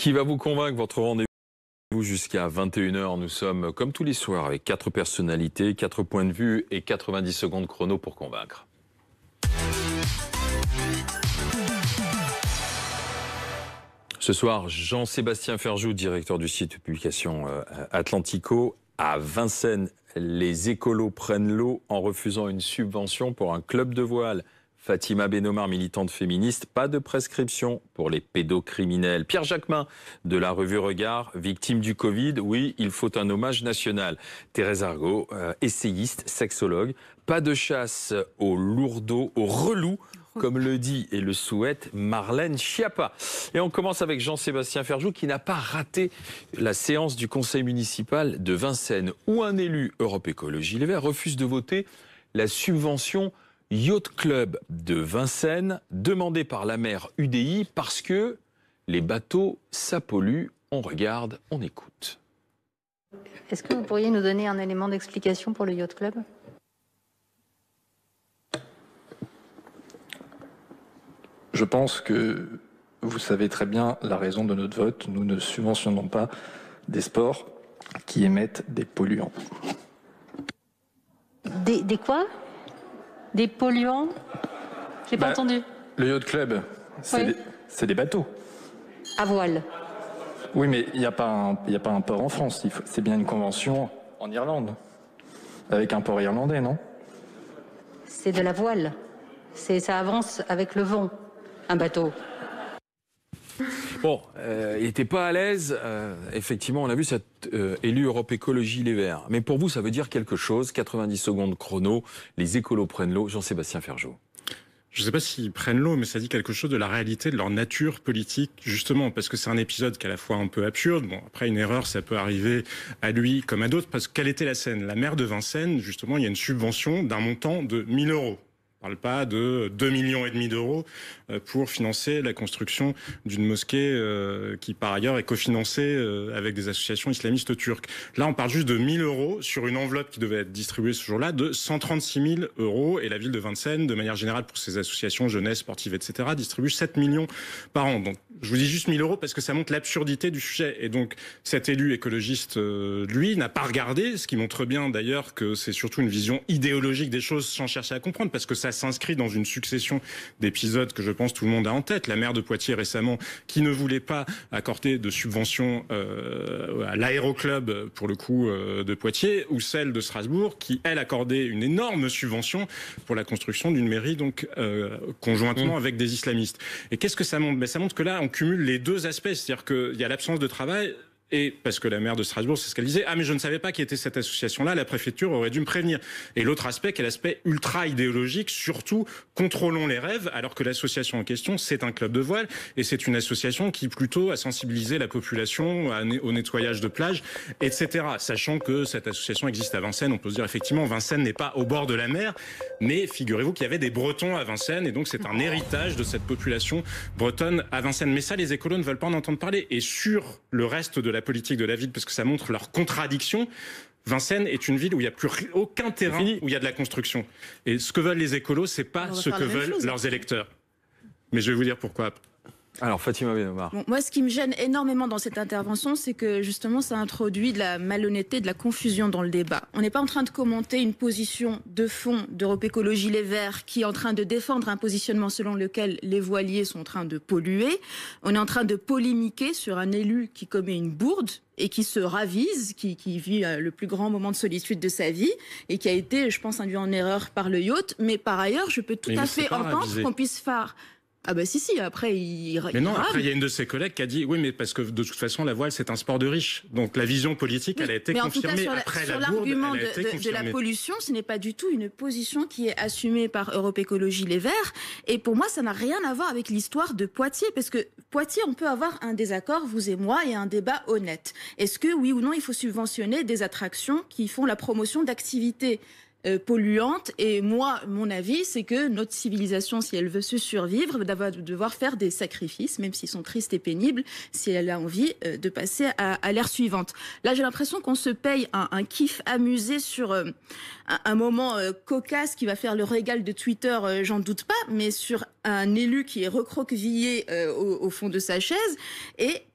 Qui va vous convaincre? Votre rendez-vous jusqu'à 21h. Nous sommes comme tous les soirs avec 4 personnalités, 4 points de vue et 90 secondes chrono pour convaincre. Ce soir, Jean-Sébastien Ferjou, directeur du site de publication Atlantico. À Vincennes, les écolos prennent l'eau en refusant une subvention pour un club de voile. Fatima Benomar, militante féministe, pas de prescription pour les pédocriminels. Pierre Jacquemin, de la revue Regard, victime du Covid, oui, il faut un hommage national. Thérèse Argot, essayiste, sexologue, pas de chasse aux lourdeaux, aux relous, comme le dit et le souhaite Marlène Schiappa. Et on commence avec Jean-Sébastien Ferjou, qui n'a pas raté la séance du conseil municipal de Vincennes, où un élu Europe Écologie Les Verts refuse de voter la subvention Yacht Club de Vincennes, demandé par la maire UDI parce que les bateaux, ça pollue. On regarde, on écoute. Est-ce que vous pourriez nous donner un élément d'explication pour le Yacht Club ? Je pense que vous savez très bien la raison de notre vote. Nous ne subventionnons pas des sports qui émettent des polluants. Des quoi ? Des polluants ? J'ai pas entendu. Le Yacht Club, c'est des bateaux. À voile. Oui, mais il n'y a pas un port en France. C'est bien une convention en Irlande. Avec un port irlandais, non ? C'est de la voile. Ça avance avec le vent, un bateau. Bon, il n'était pas à l'aise. Effectivement, on a vu cet élu Europe Écologie Les Verts. Mais pour vous, ça veut dire quelque chose. 90 secondes chrono. Les écolos prennent l'eau. Jean-Sébastien Ferjou. Je ne sais pas s'ils prennent l'eau, mais ça dit quelque chose de la réalité de leur nature politique, justement, parce que c'est un épisode qui est à la fois un peu absurde. Bon, après, une erreur, ça peut arriver à lui comme à d'autres, parce que quelle était la scène ? La maire de Vincennes, justement, il y a une subvention d'un montant de 1 000 euros. On ne parle pas de 2,5 millions d'euros pour financer la construction d'une mosquée qui, par ailleurs, est cofinancée avec des associations islamistes turques. Là, on parle juste de 1 000 euros sur une enveloppe qui devait être distribuée ce jour-là de 136 000 euros. Et la ville de Vincennes, de manière générale, pour ses associations jeunesse, sportives, etc., distribue 7 millions par an. Donc, je vous dis juste 1 000 euros parce que ça montre l'absurdité du sujet. Et donc, cet élu écologiste, lui, n'a pas regardé, ce qui montre bien, d'ailleurs, que c'est surtout une vision idéologique des choses sans chercher à comprendre, parce que ça s'inscrit dans une succession d'épisodes que je pense tout le monde a en tête. La maire de Poitiers récemment qui ne voulait pas accorder de subvention à l'aéroclub pour le coup de Poitiers, ou celle de Strasbourg qui elle accordait une énorme subvention pour la construction d'une mairie donc conjointement avec des islamistes. Et qu'est-ce que ça montre ? Ben, ça montre que là on cumule les deux aspects, c'est-à-dire qu'il y a l'absence de travail. Et parce que la maire de Strasbourg, c'est ce qu'elle disait, ah mais je ne savais pas qui était cette association-là, la préfecture aurait dû me prévenir. Et l'autre aspect, qui est l'aspect ultra idéologique, surtout contrôlons les rêves, alors que l'association en question, c'est un club de voile, et c'est une association qui plutôt a sensibilisé la population au nettoyage de plages, etc. Sachant que cette association existe à Vincennes, on peut se dire effectivement, Vincennes n'est pas au bord de la mer, mais figurez-vous qu'il y avait des Bretons à Vincennes, et donc c'est un héritage de cette population bretonne à Vincennes. Mais ça, les écolos ne veulent pas en entendre parler. Et sur le reste de la politique de la ville, parce que ça montre leur contradiction. Vincennes est une ville où il n'y a plus aucun terrain où il y a de la construction. Et ce que veulent les écolos, c'est pas ce que veulent leurs électeurs. Mais je vais vous dire pourquoi. Alors, Fatima Benomar. Bon, moi, ce qui me gêne énormément dans cette intervention, c'est que justement, ça introduit de la malhonnêteté, de la confusion dans le débat. On n'est pas en train de commenter une position de fond d'Europe Écologie Les Verts qui est en train de défendre un positionnement selon lequel les voiliers sont en train de polluer. On est en train de polémiquer sur un élu qui commet une bourde et qui se ravise, qui vit le plus grand moment de solitude de sa vie et qui a été, je pense, induit en erreur par le yacht. Mais par ailleurs, je peux tout à fait entendre qu'on puisse faire... Ah bah si, après Mais non, après il y a une de ses collègues qui a dit oui mais parce que de toute façon la voile c'est un sport de riches. Donc la vision politique elle a été confirmée après la bourde, elle a été confirmée. De la pollution, ce n'est pas du tout une position qui est assumée par Europe Écologie Les Verts et pour moi ça n'a rien à voir avec l'histoire de Poitiers parce que Poitiers on peut avoir un désaccord vous et moi et un débat honnête. Est-ce que oui ou non il faut subventionner des attractions qui font la promotion d'activités polluante et moi mon avis c'est que notre civilisation si elle veut se survivre va devoir faire des sacrifices même s'ils sont tristes et pénibles si elle a envie de passer à l'ère suivante. Là j'ai l'impression qu'on se paye un kiff amusé sur un moment cocasse qui va faire le régal de Twitter, j'en doute pas, mais sur un élu qui est recroquevillé au fond de sa chaise et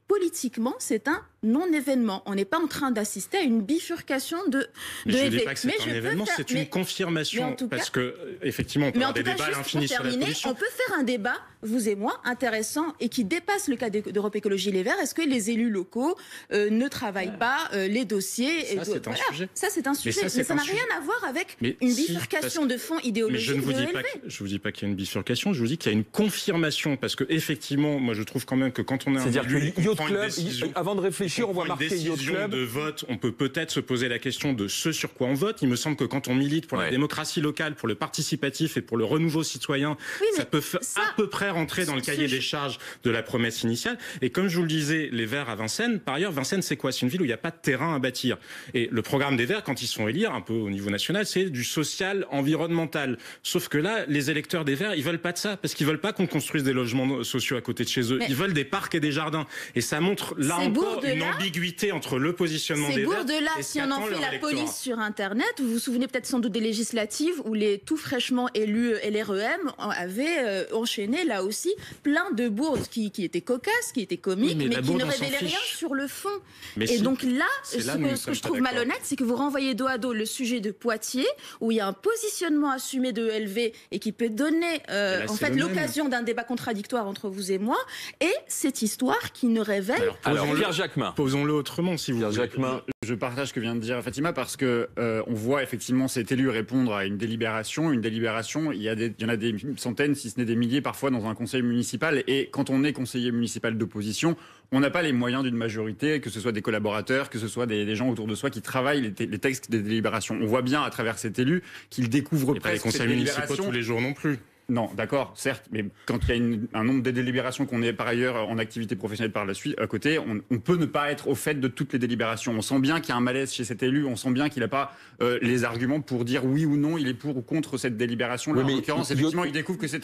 politiquement, c'est un non-événement. On n'est pas en train d'assister à une bifurcation de je ne LV. dis pas que c'est un événement, c'est une confirmation. Parce que, effectivement, on peut avoir des débats à l'infini sur la pollution. On peut faire un débat, vous et moi, intéressant et qui dépasse le cas d'Europe Écologie Les Verts. Est-ce que les élus locaux ne travaillent pas les dossiers? Ça, c'est un sujet. Ça, c'est un sujet. Mais ça n'a rien à voir avec une bifurcation de fond idéologique. Mais je vous dis pas qu'il y a une bifurcation, je vous dis qu'il y a une confirmation. Parce que, effectivement, moi, je trouve quand même que quand on est un élu, que Yacht Club, avant de réfléchir, on voit marquer Yacht Club. De vote, on peut peut-être se poser la question de ce sur quoi on vote. Il me semble que quand on milite pour la démocratie locale, pour le participatif et pour le renouveau citoyen, ça peut à peu près rentrer dans le cahier des charges de la promesse initiale. Et comme je vous le disais, les Verts à Vincennes, par ailleurs, Vincennes, c'est quoi? C'est une ville où il n'y a pas de terrain à bâtir. Et le programme des Verts, quand ils sont élire, un peu au niveau national, c'est du social environnemental. Sauf que là, les électeurs des Verts, ils veulent pas de ça, parce qu'ils veulent pas qu'on construise des logements sociaux à côté de chez eux. Ils veulent des parcs et des jardins. Et ça montre là encore une ambiguïté entre le positionnement des Verts et si on en fait la police sur Internet, vous vous souvenez peut-être sans doute des législatives où les tout fraîchement élus LREM avaient enchaîné là aussi plein de bourdes qui étaient cocasses, qui étaient comiques, mais qui ne révélaient rien sur le fond. Donc là, ce que je trouve malhonnête, c'est que vous renvoyez dos à dos le sujet de Poitiers, où il y a un positionnement assumé de LV et qui peut donner en fait l'occasion d'un débat contradictoire entre vous et moi, et cette histoire qui ne révèle... Alors Pierre Jacquemin. Posons-le autrement, si vous voulez. Je partage ce que vient de dire Fatima parce que on voit effectivement cet élu répondre à une délibération. Une délibération, il y en a des centaines, si ce n'est des milliers parfois dans un conseil municipal. Et quand on est conseiller municipal d'opposition, on n'a pas les moyens d'une majorité, que ce soit des collaborateurs, que ce soit des gens autour de soi qui travaillent les textes des délibérations. On voit bien à travers cet élu qu'il découvre presque les conseils municipaux tous les jours non plus. Non, d'accord, certes, mais quand il y a un nombre de délibérations qu'on est par ailleurs en activité professionnelle par la suite, à côté, on peut ne pas être au fait de toutes les délibérations. On sent bien qu'il y a un malaise chez cet élu, on sent bien qu'il n'a pas les arguments pour dire oui ou non, il est pour ou contre cette délibération. Là, en l'occurrence, effectivement, il découvre que c'est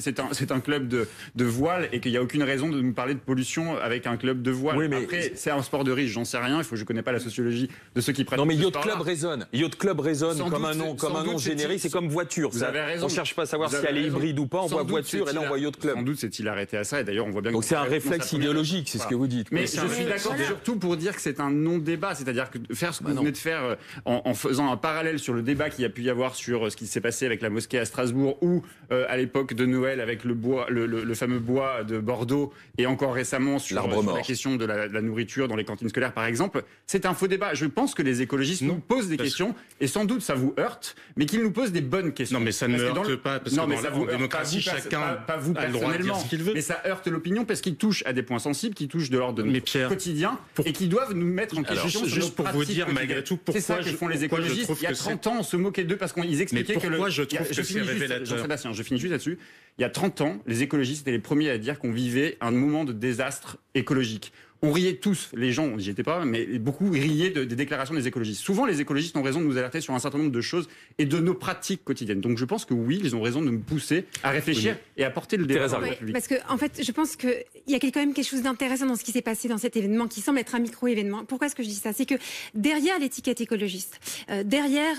un club de voile et qu'il n'y a aucune raison de nous parler de pollution avec un club de voile. Oui, mais après, c'est un sport de riche, j'en sais rien, je ne connais pas la sociologie de ceux qui pratiquent. Non, mais Yacht Club résonne. Yacht Club résonne comme un nom générique, c'est comme voiture. Vous avez raison. On ne cherche pas à savoir si elle est hybride ou pas, on voit voiture et là on voit Yacht Club. Sans doute c'est-il arrêté à ça et d'ailleurs on voit bien. Donc c'est un réflexe idéologique, c'est ce que vous dites. Mais je suis d'accord surtout pour dire que c'est un non-débat, c'est-à-dire que faire ce que vous venez de faire en faisant un parallèle sur le débat qu'il y a pu y avoir sur ce qui s'est passé avec la mosquée à Strasbourg ou à l'époque de Noël avec le bois, le fameux bois de Bordeaux et encore récemment sur la question de la nourriture dans les cantines scolaires par exemple, c'est un faux débat. Je pense que les écologistes nous posent des questions et sans doute ça vous heurte, mais qu'ils nous posent des bonnes questions. Non mais ça ne me heurte pas parce que en démocratie, chacun pas vous a le droit de dire ce qu'il veut. Mais ça heurte l'opinion parce qu'il touche à des points sensibles, qui touchent de l'ordre de notre quotidien et qui doivent nous mettre en question. Juste pour vous dire, malgré tout, pourquoi c'est ça que font les écologistes. Il y a 30 ans, on se moquait d'eux parce qu'ils expliquaient que je trouve que c'est révélateur. Jean-Sébastien, je finis juste là-dessus. Il y a 30 ans, les écologistes étaient les premiers à dire qu'on vivait un moment de désastre écologique. On riait tous, les gens, j'y étais pas, mais beaucoup riaient des déclarations des écologistes. Souvent, les écologistes ont raison de nous alerter sur un certain nombre de choses et de nos pratiques quotidiennes. Donc je pense que oui, ils ont raison de nous pousser à réfléchir et à porter le débat dans la République. Parce que, en fait, je pense qu'il y a quand même quelque chose d'intéressant dans ce qui s'est passé dans cet événement qui semble être un micro-événement. Pourquoi est-ce que je dis ça? C'est que derrière l'étiquette écologiste, derrière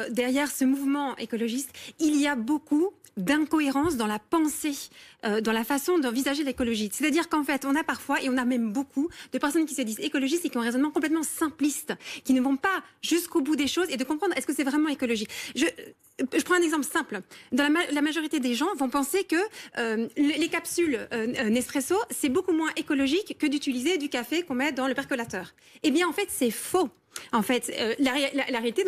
ce mouvement écologiste, il y a beaucoup d'incohérence dans la pensée, dans la façon d'envisager l'écologie. C'est-à-dire qu'en fait, on a parfois, et on a même beaucoup, de personnes qui se disent écologistes et qui ont un raisonnement complètement simpliste, qui ne vont pas jusqu'au bout des choses et de comprendre est-ce que c'est vraiment écologie. Je prends un exemple simple. Dans la majorité des gens vont penser que les capsules Nespresso, c'est beaucoup moins écologique que d'utiliser du café qu'on met dans le percolateur. Eh bien, en fait, c'est faux. En fait, la réalité,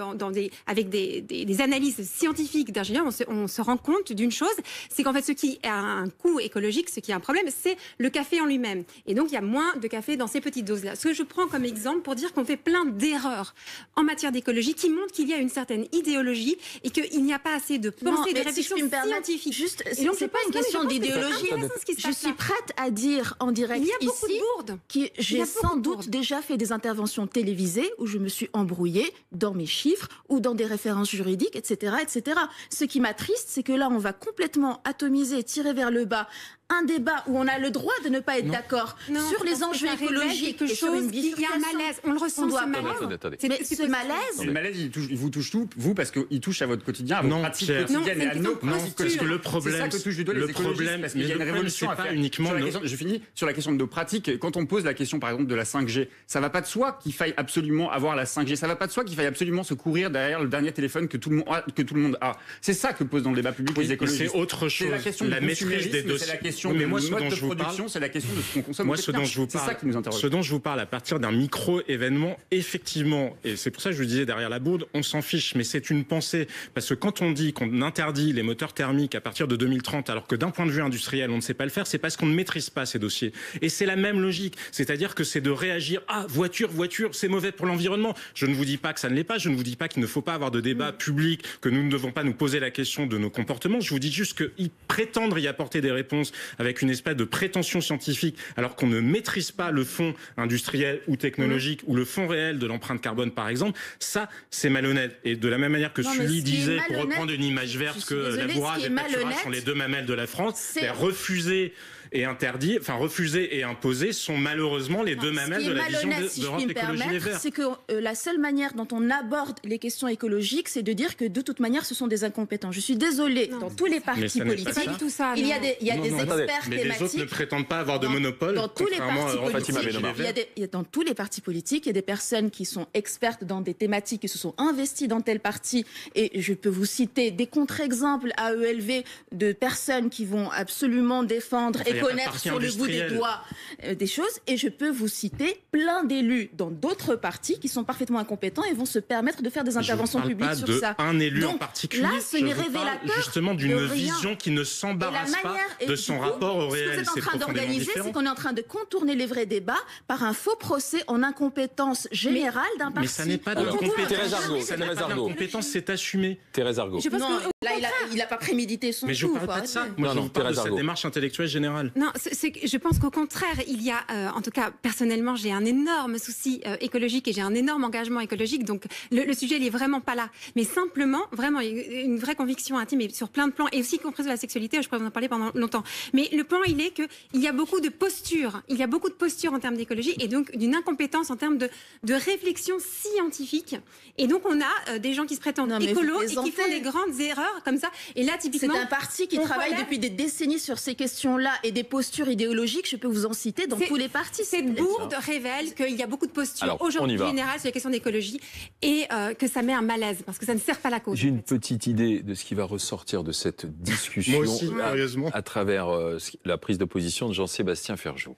avec des analyses scientifiques d'ingénieurs, on se rend compte d'une chose, c'est qu'en fait, ce qui a un coût écologique, ce qui est un problème, c'est le café en lui-même. Et donc, il y a moins de café dans ces petites doses-là. Ce que je prends comme exemple pour dire qu'on fait plein d'erreurs en matière d'écologie qui montrent qu'il y a une certaine idéologie et qu'il n'y a pas assez de pensée, de réflexion scientifique. Juste, c'est pas une question d'idéologie. Je suis prête à dire en direct ici, il y a beaucoup de bourdes. J'ai sans doute déjà fait des interventions télévisées où je me suis embrouillée dans mes chiffres ou dans des références juridiques, etc., etc. Ce qui m'attriste, c'est que là, on va complètement atomiser, tirer vers le bas un débat où on a le droit de ne pas être d'accord sur les enjeux écologiques et sur une il y a un malaise, on le ressent, ce malaise. Attendez. Mais ce malaise... Le malaise, il vous touche tout, vous, parce qu'il touche à votre quotidien, à vos pratiques quotidiennes et à nos pratiques. Parce que le problème, c'est ça que touche du doigt les écologistes, parce qu'il y a une révolution à faire. Je finis sur la question de nos pratiques. Quand on pose la question, par exemple, de la 5G, ça va pas de soi qu'il faille absolument avoir la 5G. Ça va pas de soi qu'il faille absolument se courir derrière le dernier téléphone que tout le monde a. C'est ça que posent dans le débat public les écologistes. C'est autre chose. C'est la question la maîtrise des dossiers. C'est la question du mode de production, c'est la question de ce qu'on consomme. Moi, ce dont je vous parle, c'est ça qui nous interroge. Ce dont je vous parle à partir d'un micro-événement, effectivement, et c'est pour ça que je vous disais derrière la bourde, on s'en fiche, mais c'est une pensée. Parce que quand on dit qu'on interdit les moteurs thermiques à partir de 2030, alors que d'un point de vue industriel, on ne sait pas le faire, c'est parce qu'on ne maîtrise pas ces dossiers. Et c'est la même logique. C'est-à-dire que c'est de réagir, voiture, c'est mauvais pour l'environnement. Je ne vous dis pas que ça ne l'est pas, je ne vous dis pas qu'il ne faut pas avoir de débat public, que nous ne devons pas nous poser la question de nos comportements. Je vous dis juste qu'ils prétendent y apporter des réponses avec une espèce de prétention scientifique, alors qu'on ne maîtrise pas le fond industriel ou technologique ou le fond réel de l'empreinte carbone, par exemple. Ça, c'est malhonnête. Et de la même manière que Sully disait, pour reprendre une image verte, que la bourrade et Pâturage sont les deux mamelles de la France, refuser et interdire, refuser et imposer sont malheureusement les deux mamelles de la vision d'Europe Écologie Les Verts. C'est que la seule manière dont on aborde les questions écologiques, c'est de dire que de toute manière, ce sont des incompétents. Je suis désolée, dans tous les partis politiques, il y a des experts mais thématiques. Les autres ne prétendent pas avoir de monopole. Dans tous les partis politiques, il y a des personnes qui sont expertes dans des thématiques, qui se sont investies dans tel parti. Et je peux vous citer des contre-exemples à ELV de personnes qui vont absolument défendre et connaître sur le bout des doigts des choses. Et je peux vous citer plein d'élus dans d'autres partis qui sont parfaitement incompétents et vont se permettre de faire des interventions publiques sur ça. Un élu en particulier. Là, ce n'est révélateur justement d'une vision qui ne s'embarrasse pas de son rapport au réel. Ce que vous êtes en train d'organiser, c'est qu'on est en train de contourner les vrais débats par un faux procès en incompétence générale d'un parti. Mais ça n'est pas de l'incompétence, c'est assumé. Thérèse Argaud. Là, il n'a pas prémédité son coup. Mais je ne parle pas de ça. Moi, je parle de cette démarche intellectuelle générale. Non, je pense qu'au contraire, il y a, en tout cas, personnellement, j'ai un énorme souci écologique et j'ai un énorme engagement écologique. Donc, le sujet, il n'est vraiment pas là. Mais simplement, vraiment, une vraie conviction intime et sur plein de plans, et aussi y compris sur la sexualité, je pourrais vous en parler pendant longtemps. Mais le point, il est qu'il y a beaucoup de postures. Il y a beaucoup de postures en termes d'écologie et donc d'une incompétence en termes de réflexion scientifique. Et donc, on a des gens qui se prétendent écolos et qui font des grandes erreurs comme ça. Et là, typiquement, c'est un parti qui travaille depuis des décennies sur ces questions-là et des postures idéologiques. Je peux vous en citer dans tous les partis. Cette bourde révèle qu'il y a beaucoup de postures aujourd'hui générales sur les questions d'écologie et que ça met un malaise parce que ça ne sert pas la cause. J'ai une petite idée de ce qui va ressortir de cette discussion. Moi aussi, sérieusement. À travers la prise de position de Jean-Sébastien Ferjou.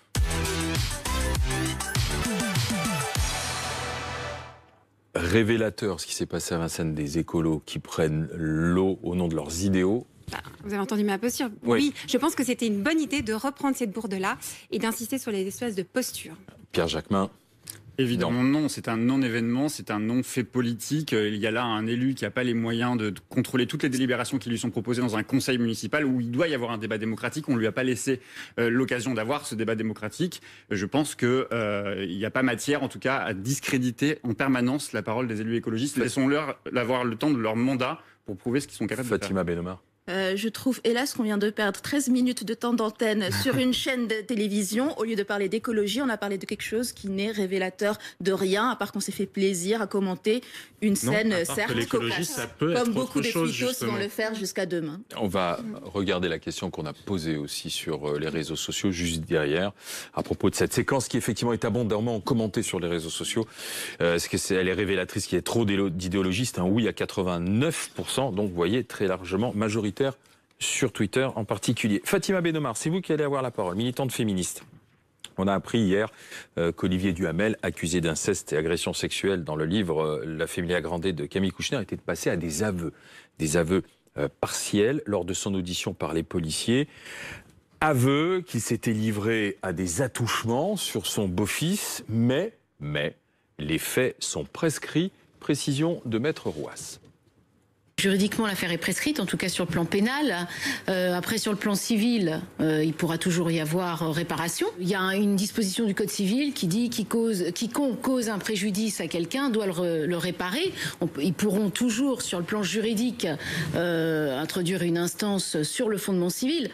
Révélateur ce qui s'est passé à Vincennes, des écolos qui prennent l'eau au nom de leurs idéaux. Vous avez entendu ma posture. Oui, je pense que c'était une bonne idée de reprendre cette bourde-là et d'insister sur les espèces de postures. Pierre Jacquemin. Évidemment non, c'est un non-événement, c'est un non-fait politique. Il y a là un élu qui n'a pas les moyens de contrôler toutes les délibérations qui lui sont proposées dans un conseil municipal où il doit y avoir un débat démocratique. On ne lui a pas laissé l'occasion d'avoir ce débat démocratique. Je pense qu'il n'y a pas matière, en tout cas, à discréditer en permanence la parole des élus écologistes. Laissons-leur avoir le temps de leur mandat pour prouver ce qu'ils sont capables de faire. Fatima Bennomar. Je trouve, hélas, qu'on vient de perdre 13 minutes de temps d'antenne sur une chaîne de télévision. Au lieu de parler d'écologie, on a parlé de quelque chose qui n'est révélateur de rien, à part qu'on s'est fait plaisir à commenter une scène, certes, cocasse, comme beaucoup de tweetos vont le faire jusqu'à demain. On va regarder la question qu'on a posée aussi sur les réseaux sociaux, juste derrière, à propos de cette séquence qui, effectivement, est abondamment commentée sur les réseaux sociaux. Est-ce qu'elle est révélatrice qu'il y ait trop d'idéologie? C'est un oui à 89%, donc vous voyez, très largement majoritaire sur Twitter en particulier. Fatima Bennomar, c'est vous qui allez avoir la parole, militante féministe. On a appris hier qu'Olivier Duhamel, accusé d'inceste et agression sexuelle dans le livre La Familia Grande de Camille Kouchner, était passé à des aveux partiels lors de son audition par les policiers. Aveu qu'il s'était livré à des attouchements sur son beau-fils, mais les faits sont prescrits. Précision de Maître Rouas. Juridiquement, l'affaire est prescrite, en tout cas sur le plan pénal. Après, sur le plan civil, il pourra toujours y avoir réparation. Il y a une disposition du Code civil qui dit quiconque cause un préjudice à quelqu'un doit le réparer. Ils pourront toujours, sur le plan juridique, introduire une instance sur le fondement civil.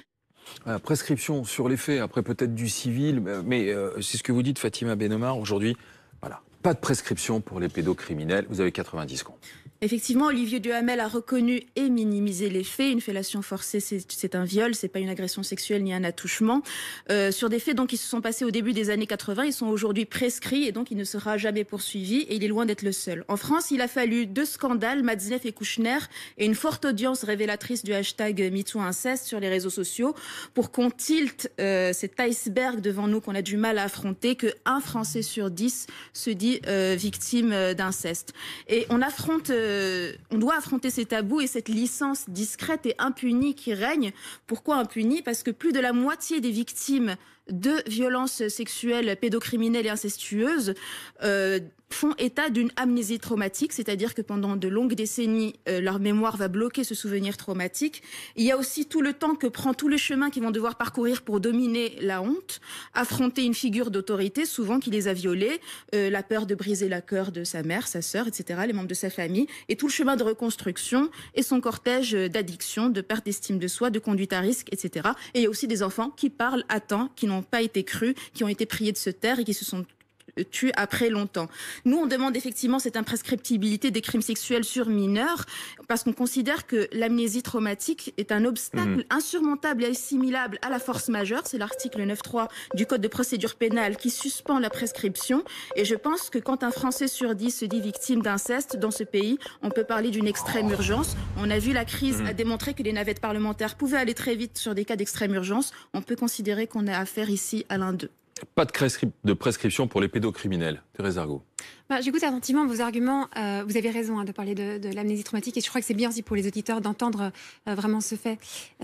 Prescription sur les faits, après peut-être du civil, mais c'est ce que vous dites, Fatima Benomar, aujourd'hui. Voilà, pas de prescription pour les pédocriminels. Vous avez 90 secondes. Effectivement, Olivier Duhamel a reconnu et minimisé les faits. Une fellation forcée, c'est un viol, c'est pas une agression sexuelle ni un attouchement. Sur des faits donc qui se sont passés au début des années 80, ils sont aujourd'hui prescrits et donc il ne sera jamais poursuivi et il est loin d'être le seul. En France, il a fallu 2 scandales, Matzneff et Kouchner, et une forte audience révélatrice du hashtag #MeTooInceste sur les réseaux sociaux pour qu'on tilte cet iceberg devant nous qu'on a du mal à affronter, que 1 Français sur 10 se dit victime d'inceste. Et on doit affronter ces tabous et cette licence discrète et impunie qui règne. Pourquoi impunie ? Parce que plus de la moitié des victimes de violences sexuelles, pédocriminelles et incestueuses font état d'une amnésie traumatique, c'est-à-dire que pendant de longues décennies, leur mémoire va bloquer ce souvenir traumatique. Il y a aussi tout le temps que prend tous les chemins qu'ils vont devoir parcourir pour dominer la honte, affronter une figure d'autorité, souvent qui les a violés, la peur de briser le cœur de sa mère, sa sœur, etc., les membres de sa famille, et tout le chemin de reconstruction et son cortège d'addiction, de perte d'estime de soi, de conduite à risque, etc. Et il y a aussi des enfants qui parlent à temps, qui n'ont pas été crus, qui ont été priés de se taire et qui se sont tués après longtemps. Nous, on demande effectivement cette imprescriptibilité des crimes sexuels sur mineurs parce qu'on considère que l'amnésie traumatique est un obstacle insurmontable et assimilable à la force majeure. C'est l'article 9.3 du Code de procédure pénale qui suspend la prescription. Et je pense que quand un Français sur 10 se dit victime d'inceste dans ce pays, on peut parler d'une extrême urgence. On a vu la crise a démontré que les navettes parlementaires pouvaient aller très vite sur des cas d'extrême urgence. On peut considérer qu'on a affaire ici à l'un d'eux. Pas de prescription pour les pédocriminels. Thérèse Argot. J'écoute attentivement vos arguments. Vous avez raison de parler de l'amnésie traumatique et je crois que c'est bien aussi pour les auditeurs d'entendre vraiment ce fait.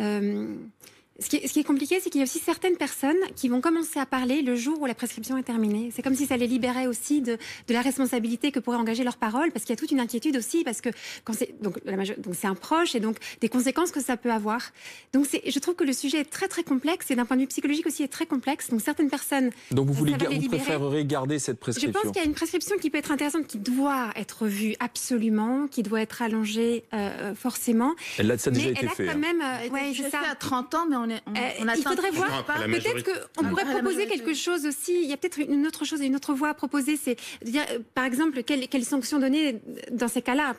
Ce qui est compliqué, c'est qu'il y a aussi certaines personnes qui vont commencer à parler le jour où la prescription est terminée. C'est comme si ça les libérait aussi de la responsabilité que pourrait engager leur parole, parce qu'il y a toute une inquiétude aussi, parce que quand donc c'est un proche et donc des conséquences que ça peut avoir. Donc je trouve que le sujet est très très complexe et d'un point de vue psychologique aussi est très complexe. Donc certaines personnes. Donc vous préféreriez garder cette prescription ? Je pense qu'il y a une prescription qui peut être intéressante, qui doit être vue absolument, qui doit être allongée forcément. Ça a déjà été fait. Quand même, c'est ça. À 30 ans, mais il faudrait voir. Peut-être qu'on pourrait proposer quelque chose aussi. Il y a peut-être une autre chose et une autre voie à proposer. C'est de dire, par exemple, quelles sanctions donner dans ces cas-là,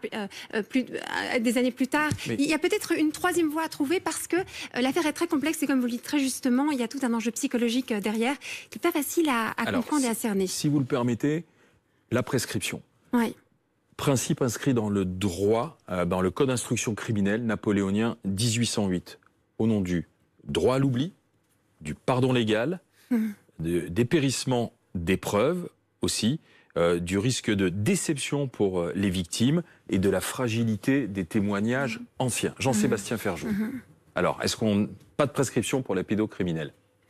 des années plus tard. Mais il y a peut-être une troisième voie à trouver parce que l'affaire est très complexe et comme vous le dites très justement, il y a tout un enjeu psychologique derrière qui n'est pas facile à comprendre et à cerner. Si vous le permettez, la prescription. Oui. Principe inscrit dans le droit, dans le Code d'instruction criminelle napoléonien 1808, au nom du droit à l'oubli, du pardon légal, des périssements des preuves aussi, du risque de déception pour les victimes et de la fragilité des témoignages anciens. Jean-Sébastien Ferjou. Alors, pas de prescription pour les pédocriminels ?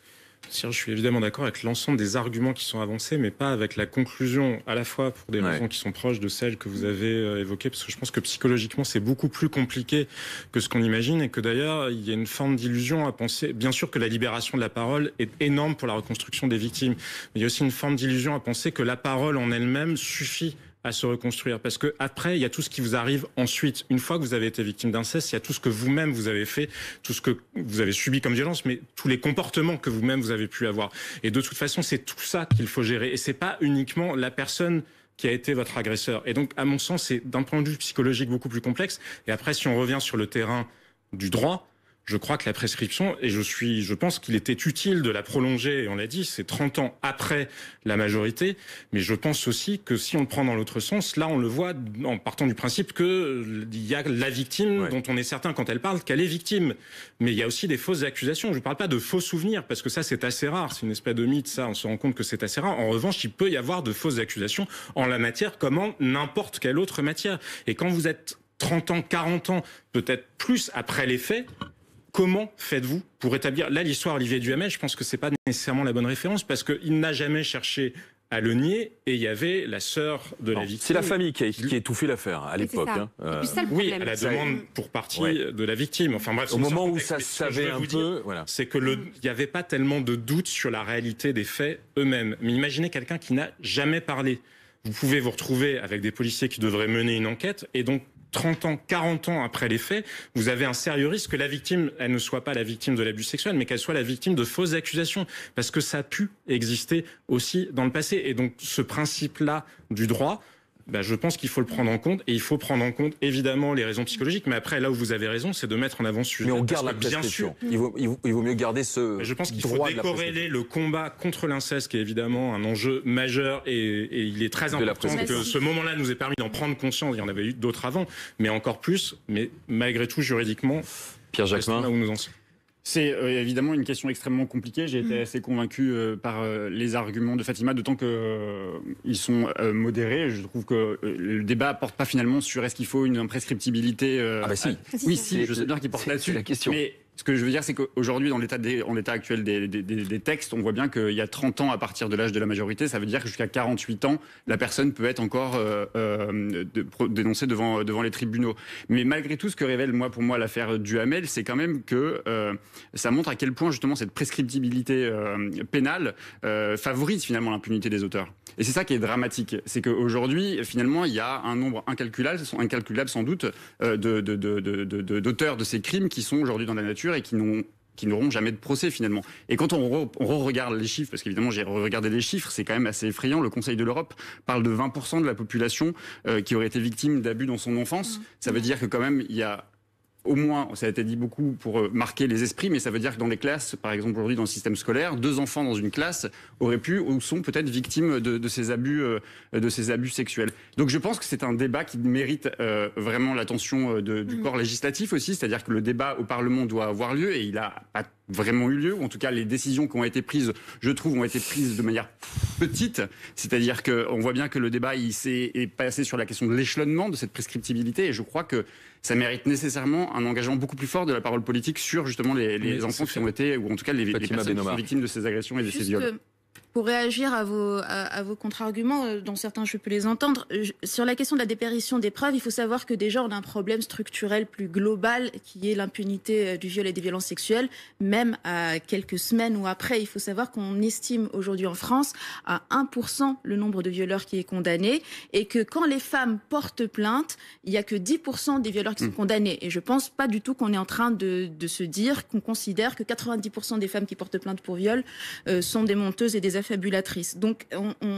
Je suis évidemment d'accord avec l'ensemble des arguments qui sont avancés, mais pas avec la conclusion, à la fois pour des raisons qui sont proches de celles que vous avez évoquées, parce que je pense que psychologiquement, c'est beaucoup plus compliqué que ce qu'on imagine, et que d'ailleurs, il y a une forme d'illusion à penser. Bien sûr que la libération de la parole est énorme pour la reconstruction des victimes, mais il y a aussi une forme d'illusion à penser que la parole en elle-même suffit à se reconstruire. Parce que après, il y a tout ce qui vous arrive ensuite. Une fois que vous avez été victime d'inceste, il y a tout ce que vous-même vous avez fait, tout ce que vous avez subi comme violence, mais tous les comportements que vous-même vous avez pu avoir. Et de toute façon, c'est tout ça qu'il faut gérer. Et c'est pas uniquement la personne qui a été votre agresseur. Et donc, à mon sens, c'est d'un point de vue psychologique beaucoup plus complexe. Et après, si on revient sur le terrain du droit, je crois que la prescription, et je pense qu'il était utile de la prolonger, et on l'a dit, c'est 30 ans après la majorité, mais je pense aussi que si on le prend dans l'autre sens, là on le voit en partant du principe qu'il y a la victime dont on est certain quand elle parle qu'elle est victime. Mais il y a aussi des fausses accusations. Je ne parle pas de faux souvenirs, parce que ça c'est assez rare, c'est une espèce de mythe, ça, on se rend compte que c'est assez rare. En revanche, il peut y avoir de fausses accusations en la matière comme en n'importe quelle autre matière. Et quand vous êtes 30 ans, 40 ans, peut-être plus après les faits, comment faites-vous pour établir... Là, l'histoire Olivier Duhamel, je pense que c'est pas nécessairement la bonne référence parce qu'il n'a jamais cherché à le nier et il y avait la sœur de la victime. C'est la famille qui a étouffé l'affaire à l'époque. Oui, à la demande pour partie de la victime. Enfin bref, au moment où ça savait un peu... C'est que il n'y avait pas tellement de doute sur la réalité des faits eux-mêmes. Mais imaginez quelqu'un qui n'a jamais parlé. Vous pouvez vous retrouver avec des policiers qui devraient mener une enquête et donc 30 ans, 40 ans après les faits, vous avez un sérieux risque que la victime, elle ne soit pas la victime de l'abus sexuel, mais qu'elle soit la victime de fausses accusations. Parce que ça a pu exister aussi dans le passé. Et donc, ce principe-là du droit, je pense qu'il faut le prendre en compte, et il faut prendre en compte évidemment les raisons psychologiques, mais après là où vous avez raison, c'est de mettre en avant ce sujet. Mais on garde la prescription. Il vaut mieux garder ce. Je pense qu'il faut décorréler le combat contre l'inceste, qui est évidemment un enjeu majeur, et il est très important que ce moment-là nous ait permis d'en prendre conscience. Il y en avait eu d'autres avant, mais encore plus. Mais malgré tout, juridiquement, Pierre Jacquemin, là où nous en sommes. C'est évidemment une question extrêmement compliquée. J'ai été assez convaincu par les arguments de Fatima, d'autant qu'ils sont modérés. Je trouve que le débat ne porte pas finalement sur est-ce qu'il faut une imprescriptibilité. Oui, je sais bien qu'il porte là-dessus. C'est la question. Mais ce que je veux dire, c'est qu'aujourd'hui, en l'état actuel des textes, on voit bien qu'il y a 30 ans à partir de l'âge de la majorité. Ça veut dire que jusqu'à 48 ans, la personne peut être encore dénoncée devant les tribunaux. Mais malgré tout, ce que révèle pour moi l'affaire Duhamel, c'est quand même que ça montre à quel point justement cette prescriptibilité pénale favorise finalement l'impunité des auteurs. Et c'est ça qui est dramatique. C'est qu'aujourd'hui, finalement, il y a un nombre incalculable sans doute, d'auteurs de ces crimes qui sont aujourd'hui dans la nature et qui n'auront jamais de procès finalement. Et quand on regarde les chiffres, parce qu'évidemment j'ai regardé les chiffres, c'est quand même assez effrayant. Le Conseil de l'Europe parle de 20% de la population qui aurait été victime d'abus dans son enfance. Ça veut dire que quand même il y a au moins, ça a été dit beaucoup pour marquer les esprits, mais ça veut dire que dans les classes, par exemple aujourd'hui dans le système scolaire, 2 enfants dans une classe auraient pu ou sont peut-être victimes de ces abus sexuels. Donc je pense que c'est un débat qui mérite vraiment l'attention du corps législatif aussi, c'est-à-dire que le débat au Parlement doit avoir lieu et il a pas vraiment eu lieu, ou en tout cas les décisions qui ont été prises, je trouve, ont été prises de manière petite, c'est-à-dire qu'on voit bien que le débat est passé sur la question de l'échelonnement de cette prescriptibilité, et je crois que ça mérite nécessairement un engagement beaucoup plus fort de la parole politique sur justement les enfants qui ont été, ou en tout cas les personnes qui sont victimes de ces agressions et de ces viols. Pour réagir à vos contre-arguments, dont certains je peux les entendre, sur la question de la dépérition des preuves, il faut savoir que déjà on a un problème structurel plus global qui est l'impunité du viol et des violences sexuelles, même à quelques semaines ou après. Il faut savoir qu'on estime aujourd'hui en France à 1% le nombre de violeurs qui est condamné, et que quand les femmes portent plainte, il n'y a que 10% des violeurs qui sont condamnés. Et je pense pas du tout qu'on est en train de se dire, qu'on considère que 90% des femmes qui portent plainte pour viol sont des menteuses et des fabulatrice. Donc,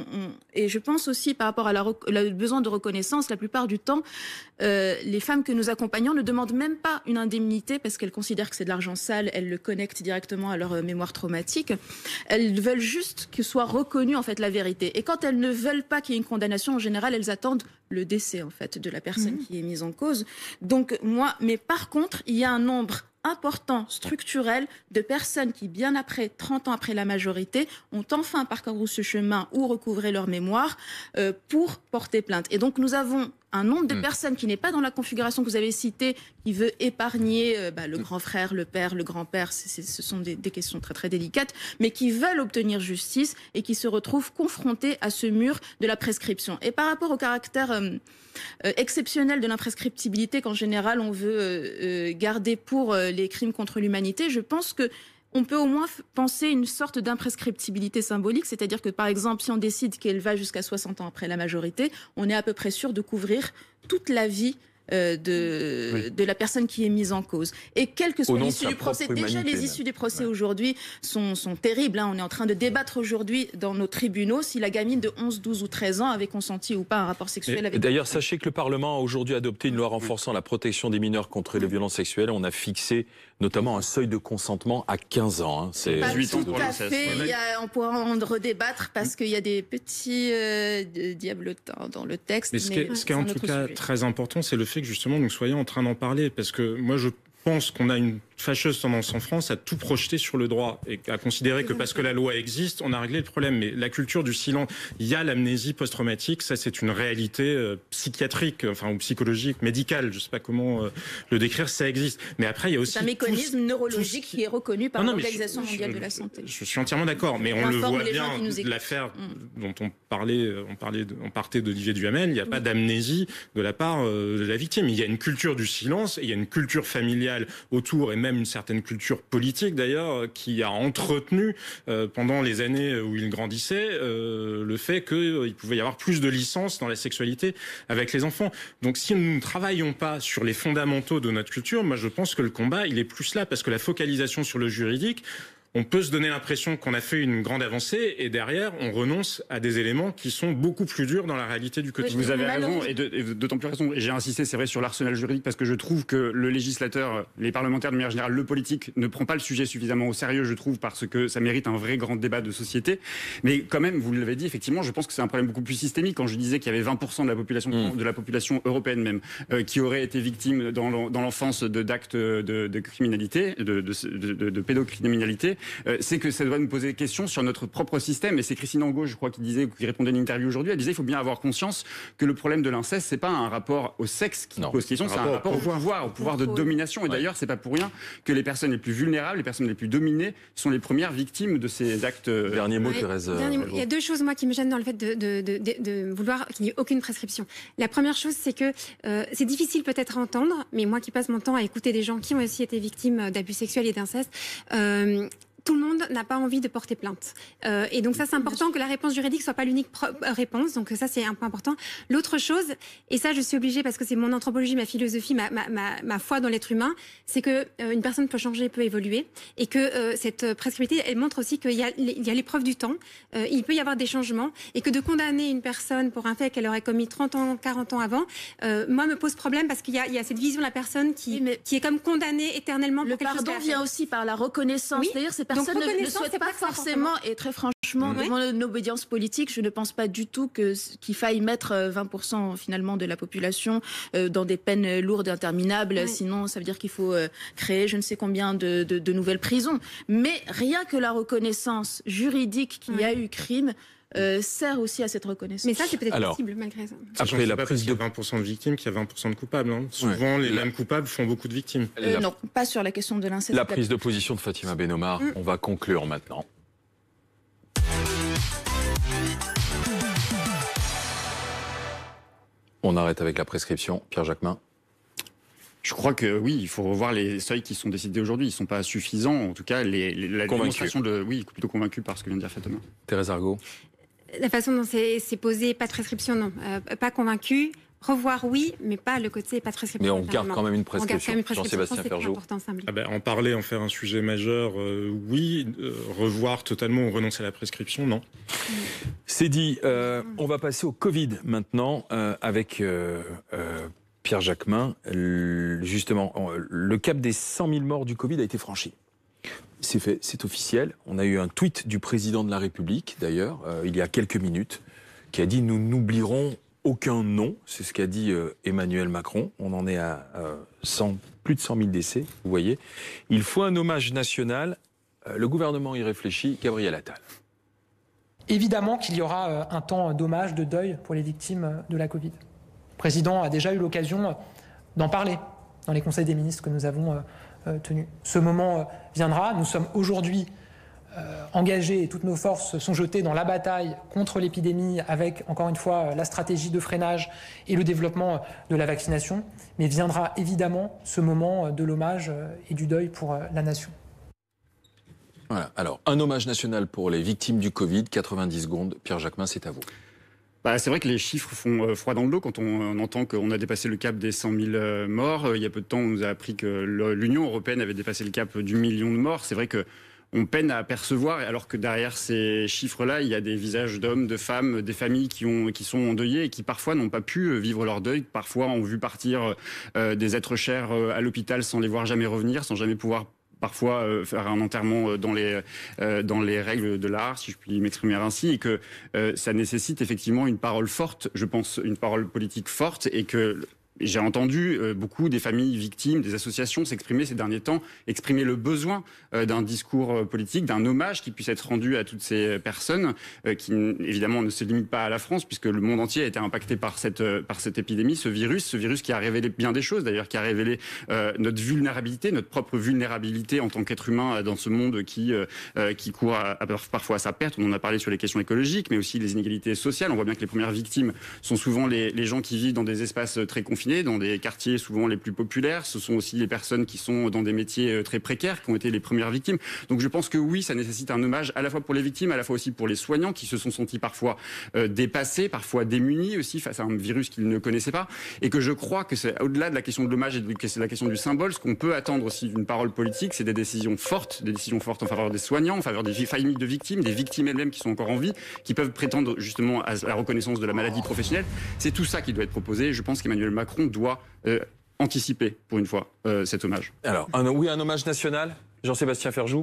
et je pense aussi par rapport à le besoin de reconnaissance, la plupart du temps, les femmes que nous accompagnons ne demandent même pas une indemnité parce qu'elles considèrent que c'est de l'argent sale, elles le connectent directement à leur mémoire traumatique. Elles veulent juste que soit reconnue en fait la vérité. Et quand elles ne veulent pas qu'il y ait une condamnation, en général, elles attendent le décès en fait de la personne qui est mise en cause. Donc mais par contre, il y a un nombre important, structurel, de personnes qui, bien après, 30 ans après la majorité, ont enfin parcouru ce chemin ou recouvré leur mémoire pour porter plainte. Et donc, nous avons un nombre de personnes qui n'est pas dans la configuration que vous avez citée, qui veut épargner le grand frère, le père, le grand-père, ce sont des questions très très délicates, mais qui veulent obtenir justice et qui se retrouvent confrontés à ce mur de la prescription. Et par rapport au caractère exceptionnel de l'imprescriptibilité qu'en général on veut garder pour les crimes contre l'humanité, je pense que on peut au moins penser une sorte d'imprescriptibilité symbolique, c'est-à-dire que, par exemple, si on décide qu'elle va jusqu'à 60 ans après la majorité, on est à peu près sûr de couvrir toute la vie de la personne qui est mise en cause. Et quelle que soit l'issue du procès, déjà les issues des procès aujourd'hui sont terribles. On est en train de débattre aujourd'hui dans nos tribunaux si la gamine de 11, 12 ou 13 ans avait consenti ou pas un rapport sexuel avec... D'ailleurs, sachez que le Parlement a aujourd'hui adopté une loi renforçant la protection des mineurs contre les violences sexuelles. On a fixé notamment un seuil de consentement à 15 ans. C'est 8 ans pour l'inceste. On pourra en redébattre parce qu'il y a des petits diablotins dans le texte. Mais ce qui est en tout cas très important, c'est le fait que justement nous soyons en train d'en parler, parce que moi je pense qu'on a une fâcheuse tendance en France à tout projeter sur le droit et à considérer que parce que la loi existe, on a réglé le problème. Mais la culture du silence, il y a l'amnésie post-traumatique, ça c'est une réalité psychiatrique, ou psychologique, médicale, je sais pas comment le décrire, ça existe. Mais après il y a aussi... C'est un mécanisme neurologique qui est reconnu par l'Organisation mondiale de la santé. Je suis entièrement d'accord, mais on le voit bien, l'affaire dont on partait d'Olivier Duhamel, il n'y a pas d'amnésie de la part de la victime. Il y a une culture du silence, et il y a une culture familiale autour, et même même une certaine culture politique d'ailleurs qui a entretenu pendant les années où il grandissait le fait qu'il pouvait y avoir plus de licences dans la sexualité avec les enfants. Donc si nous ne travaillons pas sur les fondamentaux de notre culture, moi je pense que le combat il est plus là, parce que la focalisation sur le juridique, on peut se donner l'impression qu'on a fait une grande avancée et derrière, on renonce à des éléments qui sont beaucoup plus durs dans la réalité du quotidien. Vous avez raison, et d'autant plus raison. Et j'ai insisté, c'est vrai, sur l'arsenal juridique, parce que je trouve que le législateur, les parlementaires de manière générale, le politique, ne prend pas le sujet suffisamment au sérieux, je trouve, parce que ça mérite un vrai grand débat de société. Mais quand même, vous l'avez dit, effectivement, je pense que c'est un problème beaucoup plus systémique. Quand je disais qu'il y avait 20% de la population européenne même, qui aurait été victime dans l'enfance d'actes de criminalité, de pédocriminalité, c'est que ça doit nous poser des questions sur notre propre système. Et c'est Christine Angot, je crois, qui répondait à une interview aujourd'hui. Elle disait qu'il faut bien avoir conscience que le problème de l'inceste, c'est pas un rapport au sexe qui pose question, c'est un rapport au pouvoir de domination. Et d'ailleurs, c'est pas pour rien que les personnes les plus vulnérables, les personnes les plus dominées, sont les premières victimes de ces actes. Dernier mot, Thérèse. Il y a deux choses, moi, qui me gênent dans le fait de vouloir qu'il n'y ait aucune prescription. La première chose, c'est que c'est difficile peut-être à entendre, mais moi qui passe mon temps à écouter des gens qui ont aussi été victimes d'abus sexuels et d'inceste, tout le monde n'a pas envie de porter plainte. Et donc ça, c'est important que la réponse juridique soit pas l'unique réponse. Donc ça, c'est un point important. L'autre chose, et ça, je suis obligée parce que c'est mon anthropologie, ma philosophie, ma foi dans l'être humain, c'est que une personne peut changer, peut évoluer, et que cette prescriptivité, elle montre aussi qu'il y a l'épreuve du temps. Il peut y avoir des changements, et que de condamner une personne pour un fait qu'elle aurait commis 30 ans, 40 ans avant, moi, me pose problème parce qu'il y a cette vision de la personne qui est comme condamnée éternellement pour quelque chose. Le pardon vient aussi par la reconnaissance. Oui. C'est-à-dire, ces personnes ne souhaitent pas forcément, et très franchement, devant une obédience politique, je ne pense pas du tout qu'il faille mettre 20% finalement de la population dans des peines lourdes et interminables. Sinon, ça veut dire qu'il faut créer je ne sais combien de nouvelles prisons. Mais rien que la reconnaissance juridique qu'il y a eu crime sert aussi à cette reconnaissance. Mais ça, c'est peut-être possible malgré ça. Après la prise de 20% de victimes, qu'il y a 20% de coupables. Hein. Souvent, les mêmes coupables font beaucoup de victimes. Non, pas sur la question de l'inceste. La prise de position de Fatima Benomar, on va conclure maintenant. On arrête avec la prescription. Pierre Jacquemin. Je crois que oui, il faut revoir les seuils qui sont décidés aujourd'hui. Ils ne sont pas suffisants. En tout cas, la démonstration de... Oui, plutôt convaincu par ce que vient de dire Fatima. Thérèse Argot. La façon dont c'est posé, pas de prescription, non. Pas convaincu. Revoir, oui, mais pas le côté pas de prescription. Mais on garde quand même une prescription. Jean-Sébastien Ferjou. En parler, en faire un sujet majeur, oui. Revoir totalement ou renoncer à la prescription, non. C'est dit. On va passer au Covid maintenant avec Pierre Jacquemin. Justement, le cap des 100 000 morts du Covid a été franchi. C'est fait, c'est officiel. On a eu un tweet du président de la République, d'ailleurs, il y a quelques minutes, qui a dit « Nous n'oublierons aucun nom ». C'est ce qu'a dit Emmanuel Macron. On en est à plus de 100 000 décès, vous voyez. Il faut un hommage national. Le gouvernement y réfléchit. Gabriel Attal. Évidemment qu'il y aura un temps d'hommage, de deuil pour les victimes de la Covid. Le président a déjà eu l'occasion d'en parler dans les conseils des ministres que nous avons tenus. Ce moment viendra. Nous sommes aujourd'hui engagés et toutes nos forces sont jetées dans la bataille contre l'épidémie avec, encore une fois, la stratégie de freinage et le développement de la vaccination. Mais viendra évidemment ce moment de l'hommage et du deuil pour la nation. Voilà. Alors, un hommage national pour les victimes du Covid, 90 secondes. Pierre Jacquemin, c'est à vous. C'est vrai que les chiffres font froid dans le dos quand on entend qu'on a dépassé le cap des 100 000 morts. Il y a peu de temps, on nous a appris que l'Union européenne avait dépassé le cap du million de morts. C'est vrai qu'on peine à apercevoir, alors que derrière ces chiffres-là, il y a des visages d'hommes, de femmes, des familles qui sont endeuillées et qui parfois n'ont pas pu vivre leur deuil. Parfois ont vu partir des êtres chers à l'hôpital sans les voir jamais revenir, sans jamais pouvoir parfois faire un enterrement dans les règles de l'art, si je puis m'exprimer ainsi, et que ça nécessite effectivement une parole forte, je pense, une parole politique forte, et que j'ai entendu beaucoup des familles victimes, des associations s'exprimer ces derniers temps, exprimer le besoin d'un discours politique, d'un hommage qui puisse être rendu à toutes ces personnes qui, évidemment, ne se limitent pas à la France, puisque le monde entier a été impacté par cette épidémie, ce virus qui a révélé bien des choses, d'ailleurs, qui a révélé notre vulnérabilité, notre propre vulnérabilité en tant qu'être humain dans ce monde qui court parfois à sa perte. On en a parlé sur les questions écologiques, mais aussi les inégalités sociales. On voit bien que les premières victimes sont souvent les gens qui vivent dans des espaces très confinés, confinés, dans des quartiers souvent les plus populaires. Ce sont aussi les personnes qui sont dans des métiers très précaires, qui ont été les premières victimes. Donc je pense que oui, ça nécessite un hommage à la fois pour les victimes, à la fois aussi pour les soignants qui se sont sentis parfois dépassés, parfois démunis aussi face à un virus qu'ils ne connaissaient pas. Et que je crois que c'est au-delà de la question de l'hommage et de la question du symbole, ce qu'on peut attendre aussi d'une parole politique, c'est des décisions fortes en faveur des soignants, en faveur des familles de victimes, des victimes elles-mêmes qui sont encore en vie, qui peuvent prétendre justement à la reconnaissance de la maladie professionnelle. C'est tout ça qui doit être proposé. Je pense qu'Emmanuel Macron doit anticiper, pour une fois, cet hommage. Alors, un hommage national, Jean-Sébastien Ferjou?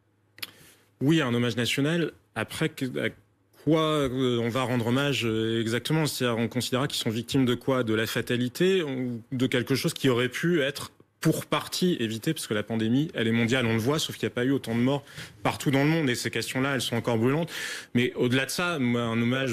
Oui, un hommage national. Après, à quoi on va rendre hommage exactement? C'est-à-dire, on considérera qu'ils sont victimes de quoi? De la fatalité ou de quelque chose qui aurait pu être pour partie évité, parce que la pandémie, elle est mondiale, on le voit, sauf qu'il n'y a pas eu autant de morts partout dans le monde, et ces questions-là, elles sont encore brûlantes. Mais au-delà de ça, un hommage...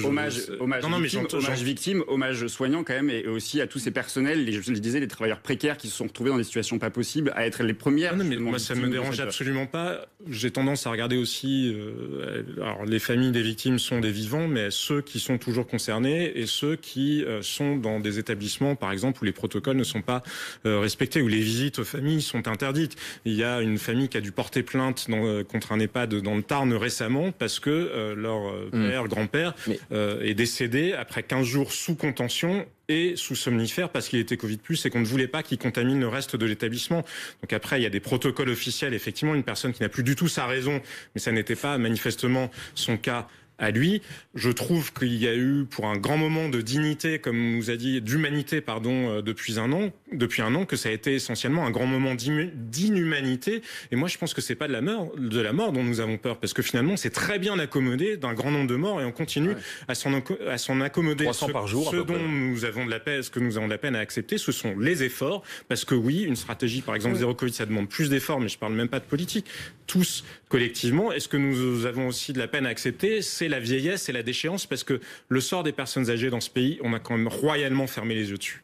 Hommage victime, hommage soignant quand même, et aussi à tous ces personnels, je le disais, les travailleurs précaires qui se sont retrouvés dans des situations pas possibles, à être les premières... mais moi, ça ne me dérange absolument pas. J'ai tendance à regarder aussi... alors, les familles des victimes sont des vivants, mais ceux qui sont toujours concernés, et ceux qui sont dans des établissements, par exemple, où les protocoles ne sont pas respectés, où les visites aux familles sont interdites. Il y a une famille qui a dû porter plainte contre un EHPAD dans le Tarn récemment parce que leur père, grand-père est décédé après 15 jours sous contention et sous somnifère parce qu'il était Covid+, et qu'on ne voulait pas qu'il contamine le reste de l'établissement. Donc après, il y a des protocoles officiels. Effectivement, une personne qui n'a plus du tout sa raison, mais ça n'était pas manifestement son cas à lui. Je trouve qu'il y a eu, pour un grand moment de dignité, comme on nous a dit, d'humanité, depuis un an, que ça a été essentiellement un grand moment d'inhumanité. Et moi, je pense que c'est pas de la mort dont nous avons peur, parce que finalement, c'est très bien accommodé d'un grand nombre de morts, et on continue à s'en accommoder. 300 par jour. Ce dont nous avons de la peine à accepter, ce sont les efforts, parce que oui, une stratégie, par exemple, zéro Covid, ça demande plus d'efforts, mais je parle même pas de politique. Tous, collectivement, est-ce que nous avons aussi de la peine à accepter? C'est la vieillesse et la déchéance, parce que le sort des personnes âgées dans ce pays, on a quand même royalement fermé les yeux dessus.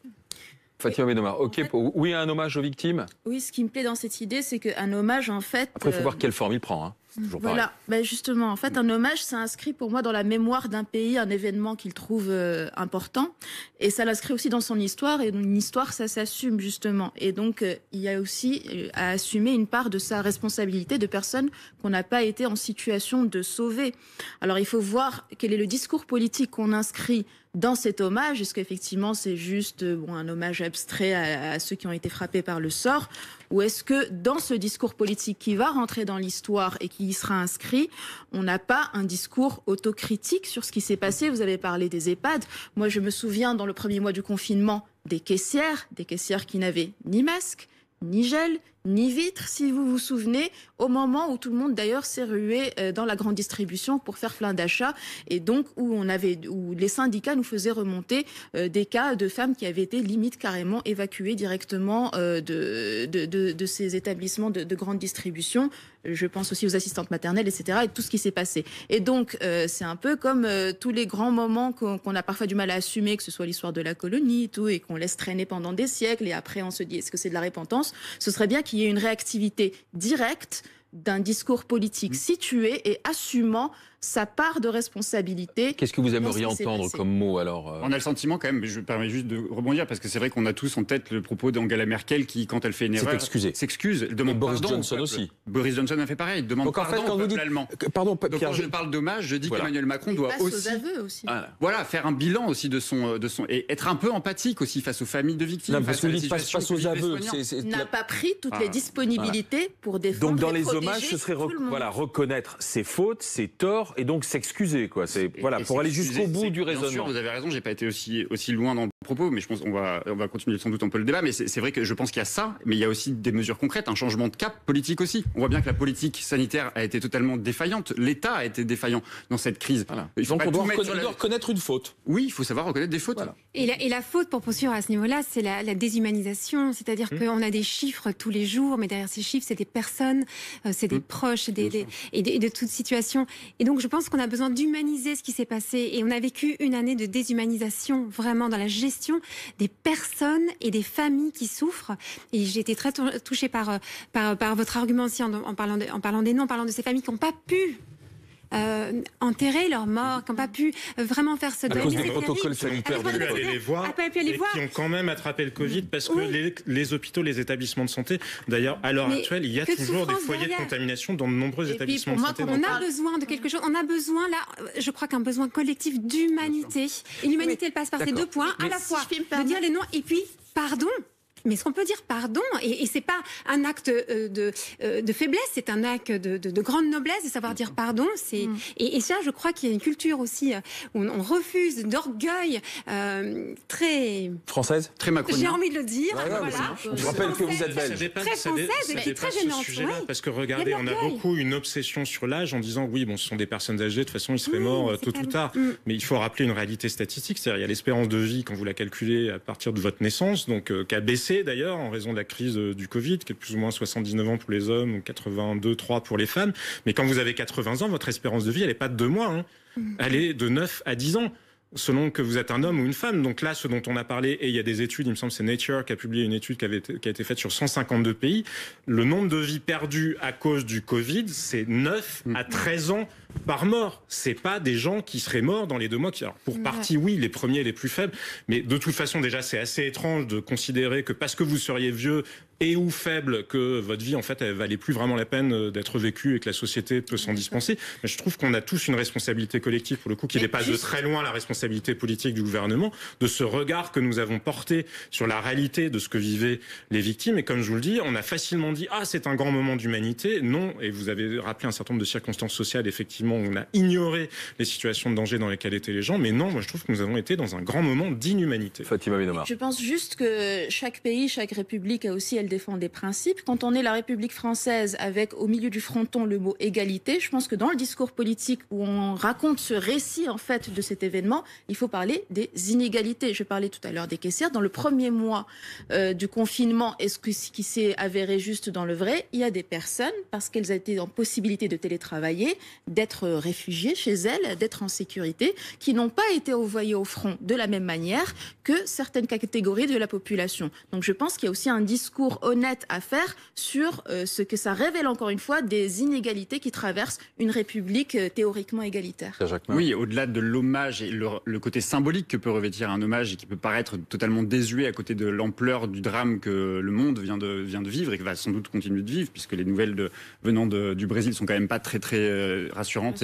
Fatima Bennomar, oui, un hommage aux victimes. Oui, ce qui me plaît dans cette idée, c'est qu'un hommage, en fait... Après, il faut voir quelle forme il prend. Hein. Voilà, justement, en fait, un hommage, ça inscrit pour moi dans la mémoire d'un pays un événement qu'il trouve important, et ça l'inscrit aussi dans son histoire, et une histoire, ça s'assume justement. Et donc, il y a aussi à assumer une part de sa responsabilité de personnes qu'on n'a pas été en situation de sauver. Alors, il faut voir quel est le discours politique qu'on inscrit dans cet hommage. Est-ce qu'effectivement c'est juste un hommage abstrait à ceux qui ont été frappés par le sort, ou est-ce que dans ce discours politique qui va rentrer dans l'histoire et qui y sera inscrit, on n'a pas un discours autocritique sur ce qui s'est passé? Vous avez parlé des EHPAD. Moi, je me souviens dans le premier mois du confinement des caissières qui n'avaient ni masque, ni gel, ni vitre, si vous vous souvenez, au moment où tout le monde d'ailleurs s'est rué dans la grande distribution pour faire plein d'achats, et donc où les syndicats nous faisaient remonter des cas de femmes qui avaient été limite carrément évacuées directement de ces établissements de grande distribution. Je pense aussi aux assistantes maternelles, etc., et tout ce qui s'est passé. Et donc, c'est un peu comme tous les grands moments qu'on a parfois du mal à assumer, que ce soit l'histoire de la colonie, tout, et qu'on laisse traîner pendant des siècles, et après on se dit, est-ce que c'est de la repentance? Ce serait bien qu'il y ait une réactivité directe d'un discours politique situé et assumant sa part de responsabilité. Qu'est-ce que vous aimeriez entendre comme mot alors On a le sentiment quand même, mais je me permets juste de rebondir, parce que c'est vrai qu'on a tous en tête le propos d'Angela Merkel qui, quand elle fait une erreur, s'excuse. Elle demande Boris pardon. Johnson aussi. Boris Johnson a fait pareil, il demande pardon au peuple allemand. Pardon, donc quand je parle d'hommage, je dis qu'Emmanuel Macron doit aussi faire un bilan aussi de son et être un peu empathique aussi face aux familles de victimes. Non, parce que vous dites face aux aveux. N'a pas pris toutes les disponibilités pour défendre. Donc dans les hommages, ce serait reconnaître ses fautes, ses torts, et donc s'excuser. Pour aller jusqu'au bout du raisonnement. Bien sûr, vous avez raison, j'ai pas été aussi loin dans le propos, mais je pense qu'on va continuer sans doute un peu le débat, mais c'est vrai que je pense qu'il y a ça, mais il y a aussi des mesures concrètes, un changement de cap politique aussi. On voit bien que la politique sanitaire a été totalement défaillante, l'État a été défaillant dans cette crise. Voilà. Donc on doit reconnaître une faute. Oui, il faut savoir reconnaître des fautes. Voilà. Et la faute, pour poursuivre à ce niveau-là, c'est la déshumanisation, c'est-à-dire qu'on a des chiffres tous les jours, mais derrière ces chiffres, c'est des personnes, c'est des proches, et de toute situation. Et donc je pense qu'on a besoin d'humaniser ce qui s'est passé, et on a vécu une année de déshumanisation vraiment dans la gestion des personnes et des familles qui souffrent. Et j'ai été très touchée par votre argument aussi en parlant des noms, en parlant de ces familles qui n'ont pas pu enterrer leurs morts, qui n'ont pas pu vraiment faire ce deuil. À cause des protocoles sanitaires de l'époque. Aller les voir, et qui ont quand même attrapé le Covid parce que les hôpitaux, les établissements de santé, d'ailleurs, à l'heure actuelle, il y a toujours des foyers de contamination dans de nombreux établissements de santé. On a besoin de quelque chose. On a besoin, là, je crois qu'un besoin collectif d'humanité. Et l'humanité, elle passe par ces deux points, à la fois de dire les noms et puis pardon. Mais est-ce qu'on peut dire pardon ? Et c'est pas un acte de faiblesse, c'est un acte de grande noblesse de savoir dire pardon. Et ça, je crois qu'il y a une culture aussi où on refuse d'orgueil très française, très macronien. J'ai envie de le dire. Voilà. Je rappelle que vous êtes belge. Très française et puis très gênante. Parce que regardez, on a beaucoup une obsession sur l'âge en disant oui, bon, ce sont des personnes âgées, de toute façon, ils seraient morts tôt ou tard. Mais il faut rappeler une réalité statistique, c'est-à-dire il y a l'espérance de vie quand vous la calculez à partir de votre naissance, donc qui a baissé d'ailleurs en raison de la crise du Covid, qui est plus ou moins 79 ans pour les hommes ou 82, 3 pour les femmes. Mais quand vous avez 80 ans, votre espérance de vie, elle n'est pas de 2 mois. Elle est de 9 à 10 ans. Selon que vous êtes un homme ou une femme. Donc là, ce dont on a parlé, et il y a des études, il me semble que c'est Nature qui a publié une étude qui a été faite sur 152 pays, le nombre de vies perdues à cause du Covid, c'est 9 à 13 ans par mort. C'est pas des gens qui seraient morts dans les 2 mois. Alors pour partie, oui, les premiers, les plus faibles, mais de toute façon, déjà, c'est assez étrange de considérer que parce que vous seriez vieux et ou faible, que votre vie, en fait, elle valait plus vraiment la peine d'être vécue et que la société peut s'en dispenser. Mais je trouve qu'on a tous une responsabilité collective, pour le coup, qui dépasse de très loin la responsabilité politique du gouvernement, de ce regard que nous avons porté sur la réalité de ce que vivaient les victimes. Et comme je vous le dis, on a facilement dit « Ah, c'est un grand moment d'humanité ». Non, et vous avez rappelé un certain nombre de circonstances sociales, effectivement, où on a ignoré les situations de danger dans lesquelles étaient les gens. Mais non, moi, je trouve que nous avons été dans un grand moment d'inhumanité. Fatima Bennomar. Je pense juste que chaque pays, chaque république a aussi, elle défend des principes. Quand on est la République française avec au milieu du fronton le mot égalité, je pense que dans le discours politique où on raconte ce récit en fait de cet événement, il faut parler des inégalités. Je parlais tout à l'heure des caissières. Dans le premier mois du confinement, est-ce que ce qui s'est avéré juste dans le vrai, il y a des personnes, parce qu'elles étaient en possibilité de télétravailler, d'être réfugiées chez elles, d'être en sécurité, qui n'ont pas été envoyées au front de la même manière que certaines catégories de la population. Donc je pense qu'il y a aussi un discours honnête à faire sur ce que ça révèle encore une fois des inégalités qui traversent une république théoriquement égalitaire. Oui, au-delà de l'hommage et le côté symbolique que peut revêtir un hommage et qui peut paraître totalement désuet à côté de l'ampleur du drame que le monde vient de vivre et que va sans doute continuer de vivre, puisque les nouvelles venant du Brésil sont quand même pas très rassurantes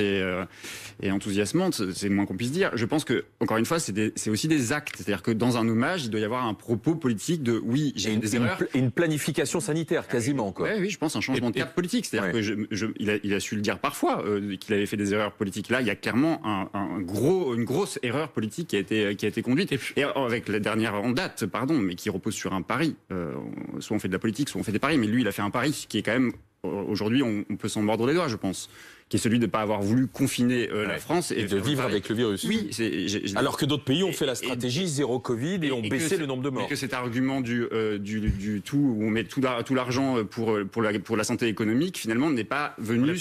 et enthousiasmantes, c'est le moins qu'on puisse dire. Je pense que, encore une fois, c'est aussi des actes. C'est-à-dire que dans un hommage, il doit y avoir un propos politique de oui, j'ai des erreurs. Une planification sanitaire, quasiment. Quoi. Oui, je pense un changement de cap politique. C'est-à-dire qu'il a su le dire parfois, qu'il avait fait des erreurs politiques. Là, il y a clairement une grosse erreur politique qui a été conduite. Et avec la dernière en date, mais qui repose sur un pari. Soit on fait de la politique, soit on fait des paris. Mais lui, il a fait un pari qui est quand même... Aujourd'hui, on peut s'en mordre les doigts, je pense, qui est celui de ne pas avoir voulu confiner la France. Et de vivre avec le virus. Oui. Alors que d'autres pays ont fait la stratégie zéro Covid et ont baissé le nombre de morts. Et que cet argument du tout, où on met tout l'argent pour la santé économique, finalement, n'est pas venu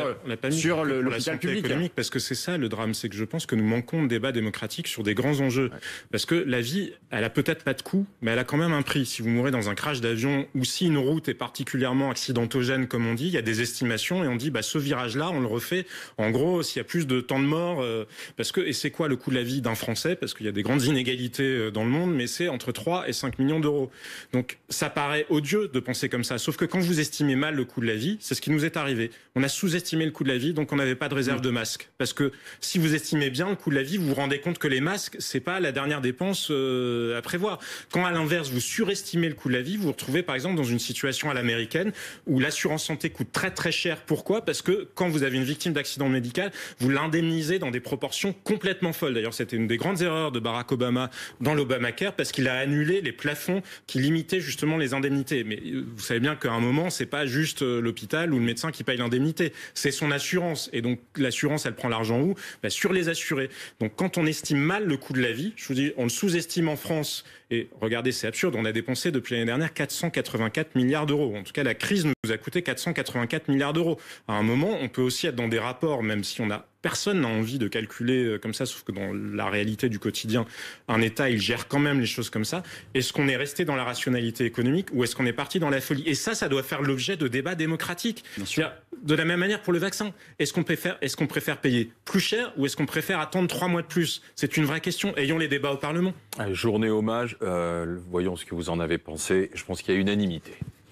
sur l'hôpital public. Économique, parce que c'est ça le drame, c'est que je pense que nous manquons de débat démocratique sur des grands enjeux. Ouais. Parce que la vie, elle a peut-être pas de coût, mais elle a quand même un prix. Si vous mourrez dans un crash d'avion ou si une route est particulièrement accidentogène, comme on dit, il y a des estimations et on dit ce virage-là, on le refait. En gros, s'il y a plus de temps de mort, et c'est quoi le coût de la vie d'un Français ? Parce qu'il y a des grandes inégalités dans le monde, mais c'est entre 3 et 5 millions d'euros. Donc ça paraît odieux de penser comme ça. Sauf que quand vous estimez mal le coût de la vie, c'est ce qui nous est arrivé. On a sous-estimé le coût de la vie, donc on n'avait pas de réserve de masques. Parce que si vous estimez bien le coût de la vie, vous vous rendez compte que les masques, c'est pas la dernière dépense à prévoir. Quand à l'inverse, vous surestimez le coût de la vie, vous vous retrouvez par exemple dans une situation à l'américaine où l'assurance santé coûte très très cher. Pourquoi ? Parce que quand vous avez une victime d'accident médical, vous l'indemnisez dans des proportions complètement folles. D'ailleurs, c'était une des grandes erreurs de Barack Obama dans l'Obamacare parce qu'il a annulé les plafonds qui limitaient justement les indemnités. Mais vous savez bien qu'à un moment, c'est pas juste l'hôpital ou le médecin qui paye l'indemnité, c'est son assurance. Et donc l'assurance, elle prend l'argent où ? Sur les assurés. Donc quand on estime mal le coût de la vie, je vous dis, on le sous-estime en France. Et regardez, c'est absurde, on a dépensé depuis l'année dernière 484 milliards d'euros. En tout cas, la crise nous a coûté 484 milliards d'euros. À un moment, on peut aussi être dans des rapports, même si on a Personne n'a envie de calculer comme ça, sauf que dans la réalité du quotidien, un État, il gère quand même les choses comme ça. Est-ce qu'on est resté dans la rationalité économique ou est-ce qu'on est parti dans la folie? Et ça doit faire l'objet de débats démocratiques. De la même manière pour le vaccin. Est-ce qu'on préfère payer plus cher ou est-ce qu'on préfère attendre 3 mois de plus? C'est une vraie question. Ayons les débats au Parlement. Journée hommage, voyons ce que vous en avez pensé. Je pense qu'il y a unanimité.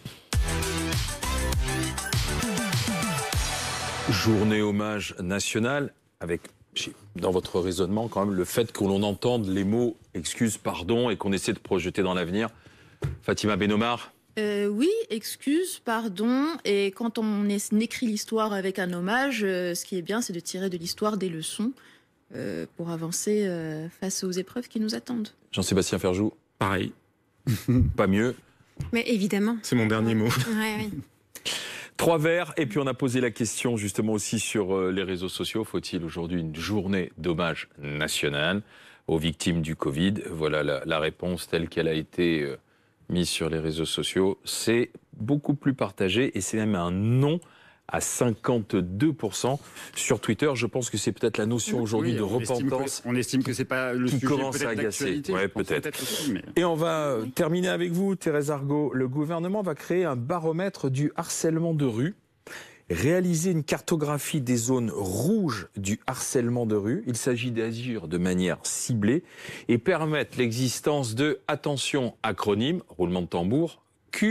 Journée hommage nationale, avec, dans votre raisonnement, quand même, le fait que l'on entende les mots excuse, pardon, et qu'on essaie de projeter dans l'avenir. Fatima Benomar. Oui, excuse, pardon. Et quand on écrit l'histoire avec un hommage, ce qui est bien, c'est de tirer de l'histoire des leçons pour avancer face aux épreuves qui nous attendent. Jean-Sébastien Ferjou. Pareil. Pas mieux. Mais évidemment. C'est mon dernier mot. Oui. 3 verres, et puis on a posé la question justement aussi sur les réseaux sociaux. Faut-il aujourd'hui une journée d'hommage national aux victimes du Covid? Voilà la réponse telle qu'elle a été mise sur les réseaux sociaux. C'est beaucoup plus partagé et c'est même un non à 52%. Sur Twitter, je pense que c'est peut-être la notion aujourd'hui de repentance. On estime que c'est pas le qui sujet commence à agacer. Ouais, peut-être. Et on va terminer avec vous, Thérèse Argot. Le gouvernement va créer un baromètre du harcèlement de rue, réaliser une cartographie des zones rouges du harcèlement de rue. Il s'agit d'agir de manière ciblée et permettre l'existence de, attention, acronyme, roulement de tambour,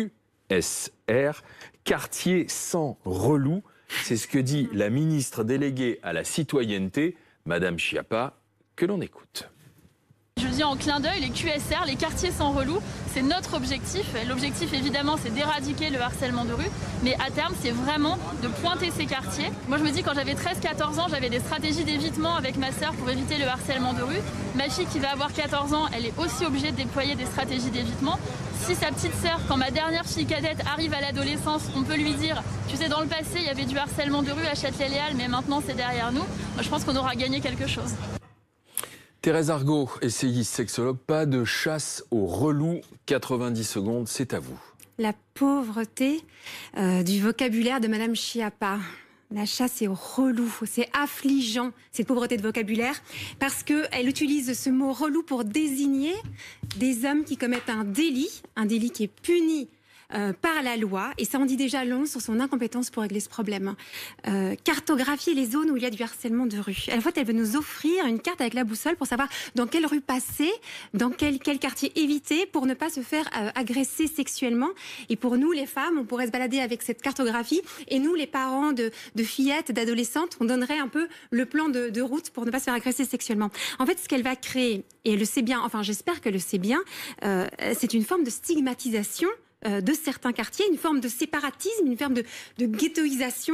QSR, quartier sans relou. C'est ce que dit la ministre déléguée à la citoyenneté, Madame Schiappa, que l'on écoute. Je dis en clin d'œil, les QSR, les quartiers sans relou, c'est notre objectif. L'objectif, évidemment, c'est d'éradiquer le harcèlement de rue. Mais à terme, c'est vraiment de pointer ces quartiers. Moi, je me dis, quand j'avais 13-14 ans, j'avais des stratégies d'évitement avec ma sœur pour éviter le harcèlement de rue. Ma fille qui va avoir 14 ans, elle est aussi obligée de déployer des stratégies d'évitement. Si sa petite sœur, quand ma dernière fille cadette arrive à l'adolescence, on peut lui dire, tu sais, dans le passé, il y avait du harcèlement de rue à Châtelet-Léal, mais maintenant, c'est derrière nous. Moi, je pense qu'on aura gagné quelque chose. Thérèse Argot, essayiste sexologue, pas de chasse au relou. 90 secondes, c'est à vous. La pauvreté du vocabulaire de Madame Schiappa. La chasse est au relou, c'est affligeant, cette pauvreté de vocabulaire, parce qu'elle utilise ce mot relou pour désigner des hommes qui commettent un délit qui est puni par la loi, et ça en dit déjà long sur son incompétence pour régler ce problème. Cartographier les zones où il y a du harcèlement de rue. En fait, elle veut nous offrir une carte avec la boussole pour savoir dans quelle rue passer, dans quel quartier éviter pour ne pas se faire agresser sexuellement. Et pour nous, les femmes, on pourrait se balader avec cette cartographie, et nous, les parents de fillettes, d'adolescentes, on donnerait un peu le plan de route pour ne pas se faire agresser sexuellement. En fait, ce qu'elle va créer, et elle le sait bien, enfin j'espère qu'elle le sait bien, c'est une forme de stigmatisation de certains quartiers, une forme de séparatisme, une forme de ghettoisation.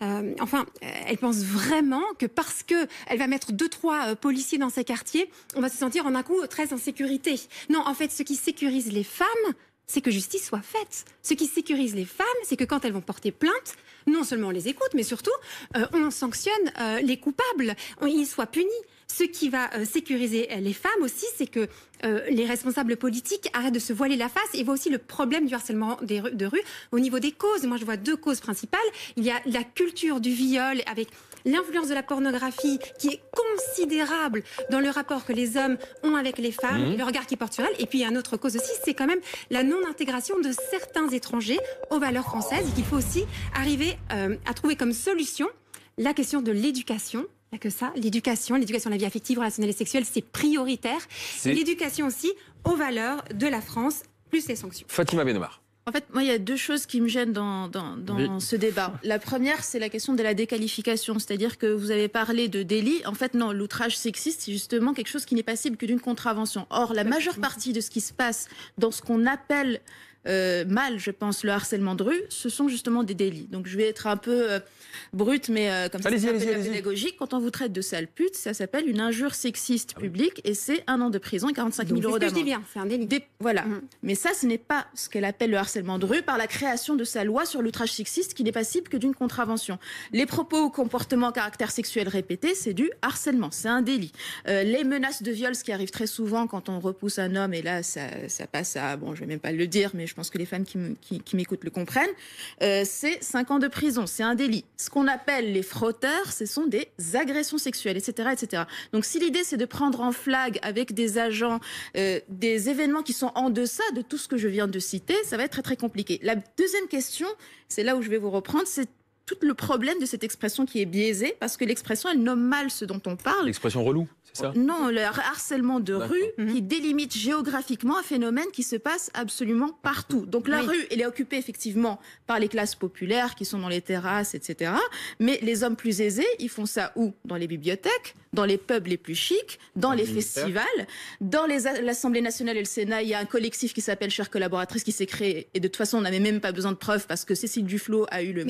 Elle pense vraiment que parce qu'elle va mettre 2-3 policiers dans ces quartiers, on va se sentir en un coup très en sécurité. Non, en fait, ce qui sécurise les femmes, c'est que justice soit faite. Ce qui sécurise les femmes, c'est que quand elles vont porter plainte, non seulement on les écoute, mais surtout, on sanctionne les coupables, ils soient punis. Ce qui va sécuriser les femmes aussi, c'est que les responsables politiques arrêtent de se voiler la face et voient aussi le problème du harcèlement de rue au niveau des causes. Moi, je vois 2 causes principales. Il y a la culture du viol avec l'influence de la pornographie qui est considérable dans le rapport que les hommes ont avec les femmes, le regard qu'ils portent sur elles. Et puis, il y a une autre cause aussi, c'est quand même la non-intégration de certains étrangers aux valeurs françaises et qu'il faut aussi arriver à trouver comme solution la question de l'éducation. Il n'y a que ça, l'éducation à la vie affective, relationnelle et sexuelle, c'est prioritaire. Et l'éducation aussi aux valeurs de la France, plus les sanctions. Fatima Benomar. En fait, moi, il y a 2 choses qui me gênent dans ce débat. La première, c'est la question de la déqualification. C'est-à-dire que vous avez parlé de délit. En fait, non, l'outrage sexiste, c'est justement quelque chose qui n'est passible que d'une contravention. Or, la majeure partie de ce qui se passe dans ce qu'on appelle mal, je pense, le harcèlement de rue, ce sont justement des délits. Donc, je vais être un peu brute, mais comme ça s'appelle la pédagogie. Quand on vous traite de sale pute, ça s'appelle une injure sexiste publique et c'est 1 an de prison et 45 000 euros d'amende. C'est ce que je dis bien, c'est un délit. Voilà. Mais ça, ce n'est pas ce qu'elle appelle le harcèlement de rue par la création de sa loi sur l'outrage sexiste qui n'est passible que d'une contravention. Les propos ou comportements à caractère sexuel répétés, c'est du harcèlement, c'est un délit. Les menaces de viol, ce qui arrive très souvent quand on repousse un homme, et là, ça passe à... Bon, je vais même pas le dire, mais je pense que les femmes qui m'écoutent le comprennent. C'est 5 ans de prison, c'est un délit. ce qu'on appelle les frotteurs, ce sont des agressions sexuelles, etc., etc. Donc si l'idée c'est de prendre en flag avec des agents des événements qui sont en deçà de tout ce que je viens de citer, ça va être très très compliqué. La deuxième question, c'est là où je vais vous reprendre, c'est tout le problème de cette expression qui est biaisée, parce que l'expression, elle nomme mal ce dont on parle. L'expression relou, c'est ça? Non, le harcèlement de rue qui délimite géographiquement un phénomène qui se passe absolument partout. Donc la rue, elle est occupée effectivement par les classes populaires qui sont dans les terrasses, etc. Mais les hommes plus aisés, ils font ça où? Dans les bibliothèques, dans les pubs les plus chics, dans les festivals, dans l'Assemblée nationale et le Sénat. Il y a un collectif qui s'appelle Chères collaboratrices qui s'est créé, et de toute façon on n'avait même pas besoin de preuves parce que Cécile Duflot a eu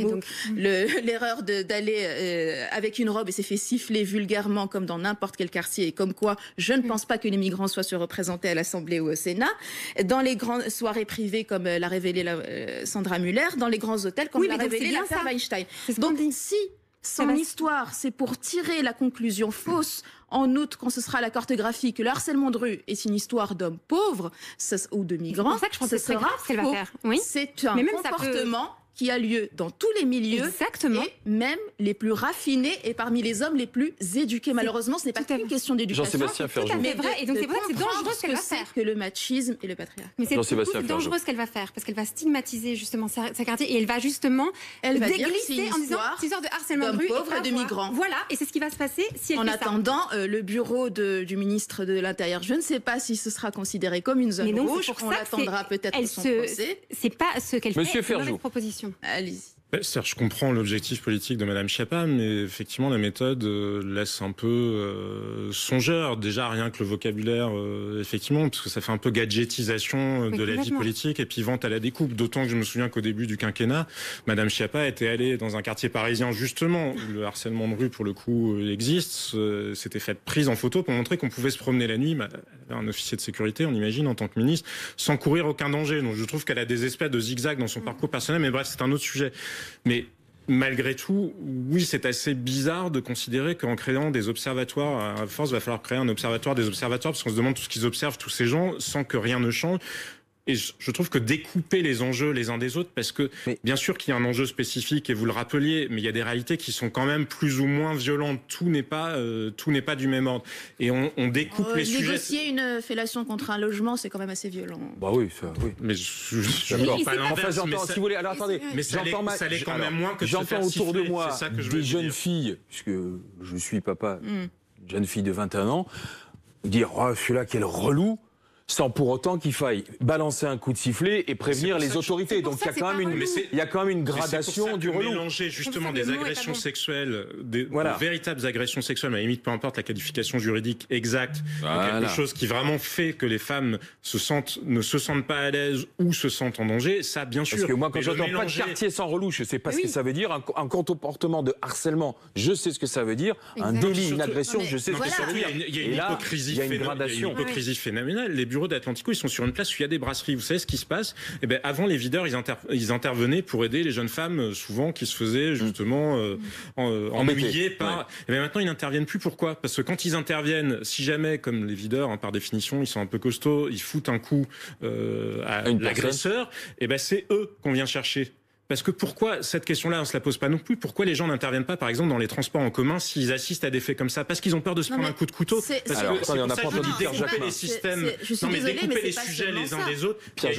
l'erreur d'aller avec une robe et s'est fait siffler vulgairement comme dans n'importe quel quartier, et comme quoi je ne pense pas que les migrants soient surreprésentés à l'Assemblée ou au Sénat, dans les grandes soirées privées comme l'a révélé Sandra Muller, dans les grands hôtels comme l'a révélé l'affaire Weinstein. Donc si son histoire, c'est pour tirer la conclusion fausse, en août, quand ce sera la cartographie, que le harcèlement de rue est une histoire d'hommes pauvres ou de migrants, c'est pour ça que je pense que c'est grave ce qu'elle va faire. Oui. C'est un comportement qui a lieu dans tous les milieux, et même les plus raffinés et parmi les hommes les plus éduqués. Malheureusement, ce n'est pas qu'une question d'éducation. Jean-Sébastien Ferjou. Mais vrai, et donc c'est vrai que c'est dangereux ce qu'elle va faire. Que le machisme et le patriarcat. Mais c'est dangereux ce qu'elle va faire, parce qu'elle va stigmatiser justement sa quartier, et elle va justement déglisser en disant c'est une sorte de harcèlement de rue, pauvres et de migrants. Voilà, et c'est ce qui va se passer si elle en fait attendant, le bureau du ministre de l'Intérieur, je ne sais pas si ce sera considéré comme une zone rouge. On l'attendra peut-être pour son procès. C'est pas ce qu'elle fait. Monsieur Ferjou. Proposition. Allez-y. Je comprends l'objectif politique de Madame Schiappa, mais effectivement la méthode laisse un peu songeur. Déjà rien que le vocabulaire, effectivement, parce que ça fait un peu gadgetisation de la vie politique et puis vente à la découpe. D'autant que je me souviens qu'au début du quinquennat, Madame Schiappa était allée dans un quartier parisien justement où le harcèlement de rue pour le coup existe. S'était fait prise en photo pour montrer qu'on pouvait se promener la nuit. Un officier de sécurité, on imagine, en tant que ministre, sans courir aucun danger. Donc je trouve qu'elle a des espèces de zigzags dans son parcours personnel. Mais bref, c'est un autre sujet. Mais malgré tout, oui, c'est assez bizarre de considérer qu'en créant des observatoires, à force, il va falloir créer un observatoire des observatoires, parce qu'on se demande tout ce qu'ils observent, tous ces gens, sans que rien ne change. Et je trouve que découper les enjeux les uns des autres, parce que bien sûr qu'il y a un enjeu spécifique, et vous le rappeliez, mais il y a des réalités qui sont quand même plus ou moins violentes. Tout n'est pas du même ordre. Et on découpe les sujets. Négocier une fellation contre un logement, c'est quand même assez violent. Bah oui, ça, oui. Mais je ne pas l'inverse. Enfin, j'entends, si vous voulez, alors attendez. Mais ça l'est quand même moins que de se faire j'entends autour de siffler, moi des jeunes filles, puisque je suis papa, une jeune fille de 21 ans, dire « Oh, celui-là, quel relou !» sans pour autant qu'il faille balancer un coup de sifflet et prévenir les autorités. Donc il y a quand même une gradation du relou. Mélanger justement des agressions sexuelles, des véritables agressions sexuelles, mais à la limite peu importe la qualification juridique exacte, quelque chose qui vraiment fait que les femmes ne se sentent pas à l'aise ou se sentent en danger, ça bien sûr. Parce que moi quand j'entends pas de quartier sans relou, je sais pas ce que ça veut dire, un comportement de harcèlement, je sais ce que ça veut dire, un délit, une agression, je sais ce que ça veut dire. Il y a une hypocrisie phénoménale. Les bureaux d'Atlantico, ils sont sur une place où il y a des brasseries. Vous savez ce qui se passe? Eh ben, avant, les videurs, ils intervenaient pour aider les jeunes femmes, souvent, qui se faisaient justement ennuyer par... Eh ben, maintenant, ils n'interviennent plus. Pourquoi? Parce que quand ils interviennent, si jamais, comme les videurs, par définition, ils sont un peu costauds, ils foutent un coup à l'agresseur, eh ben, c'est eux qu'on vient chercher. Parce que pourquoi, cette question-là, on ne se la pose pas non plus, pourquoi les gens n'interviennent pas, par exemple, dans les transports en commun s'ils assistent à des faits comme ça? Parce qu'ils ont peur de se prendre un coup de couteau. Découper les systèmes, découper les sujets les uns des autres.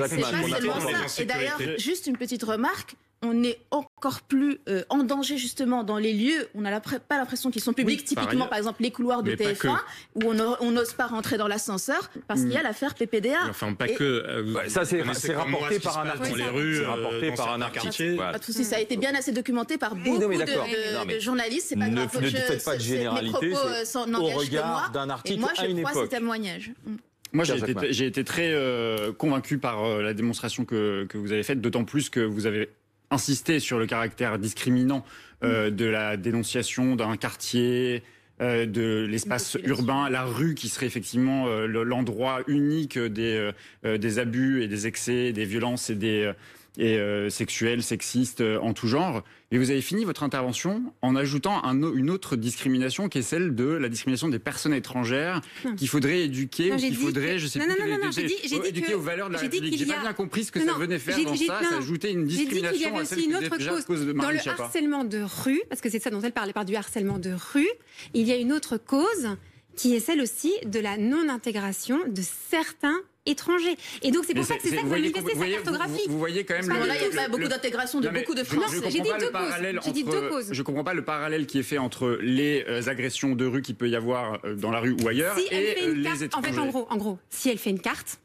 Et d'ailleurs, juste une petite remarque, on est encore plus en danger justement dans les lieux où on n'a pas l'impression qu'ils sont publics, typiquement par exemple les couloirs de TF1 où on n'ose pas rentrer dans l'ascenseur parce qu'il y a l'affaire PPDA. Enfin pas que. Ça c'est rapporté par un article. Dans les rues, c'est rapporté par un article. Pas de souci, ça a été bien assez documenté par beaucoup de journalistes. C'est pas grave. Ne faites pas de généralité au regard d'un article à une époque. Moi je crois ces témoignages. Moi, j'ai été très convaincu par la démonstration que vous avez faite, d'autant plus que vous avez insisté sur le caractère discriminant de la dénonciation d'un quartier, de l'espace urbain, la rue qui serait effectivement l'endroit unique des abus et des excès, des violences et et sexuelles, sexistes, en tout genre. Et vous avez fini votre intervention en ajoutant une autre discrimination qui est celle de la discrimination des personnes étrangères qu'il faudrait éduquer, ou qu'il faudrait, je sais plus, éduquer aux valeurs de la République. J'ai pas bien compris ce que ça venait faire dans ça, s'ajouter une discrimination à celle qui était déjà cause de Marlène Schiappa. Dans le harcèlement de rue, parce que c'est ça dont elle parle du harcèlement de rue, il y a une autre cause qui est celle aussi de la non-intégration de certains étrangers. Et donc c'est pour ça que c'est ça que va manifester sa cartographie. Vous voyez quand même... Là, il y a beaucoup d'intégration de beaucoup de Français. J'ai dit deux causes. Je ne comprends pas le parallèle qui est fait entre les agressions de rue qu'il peut y avoir dans la rue ou ailleurs et les étrangers. En fait, en gros, si elle fait une carte,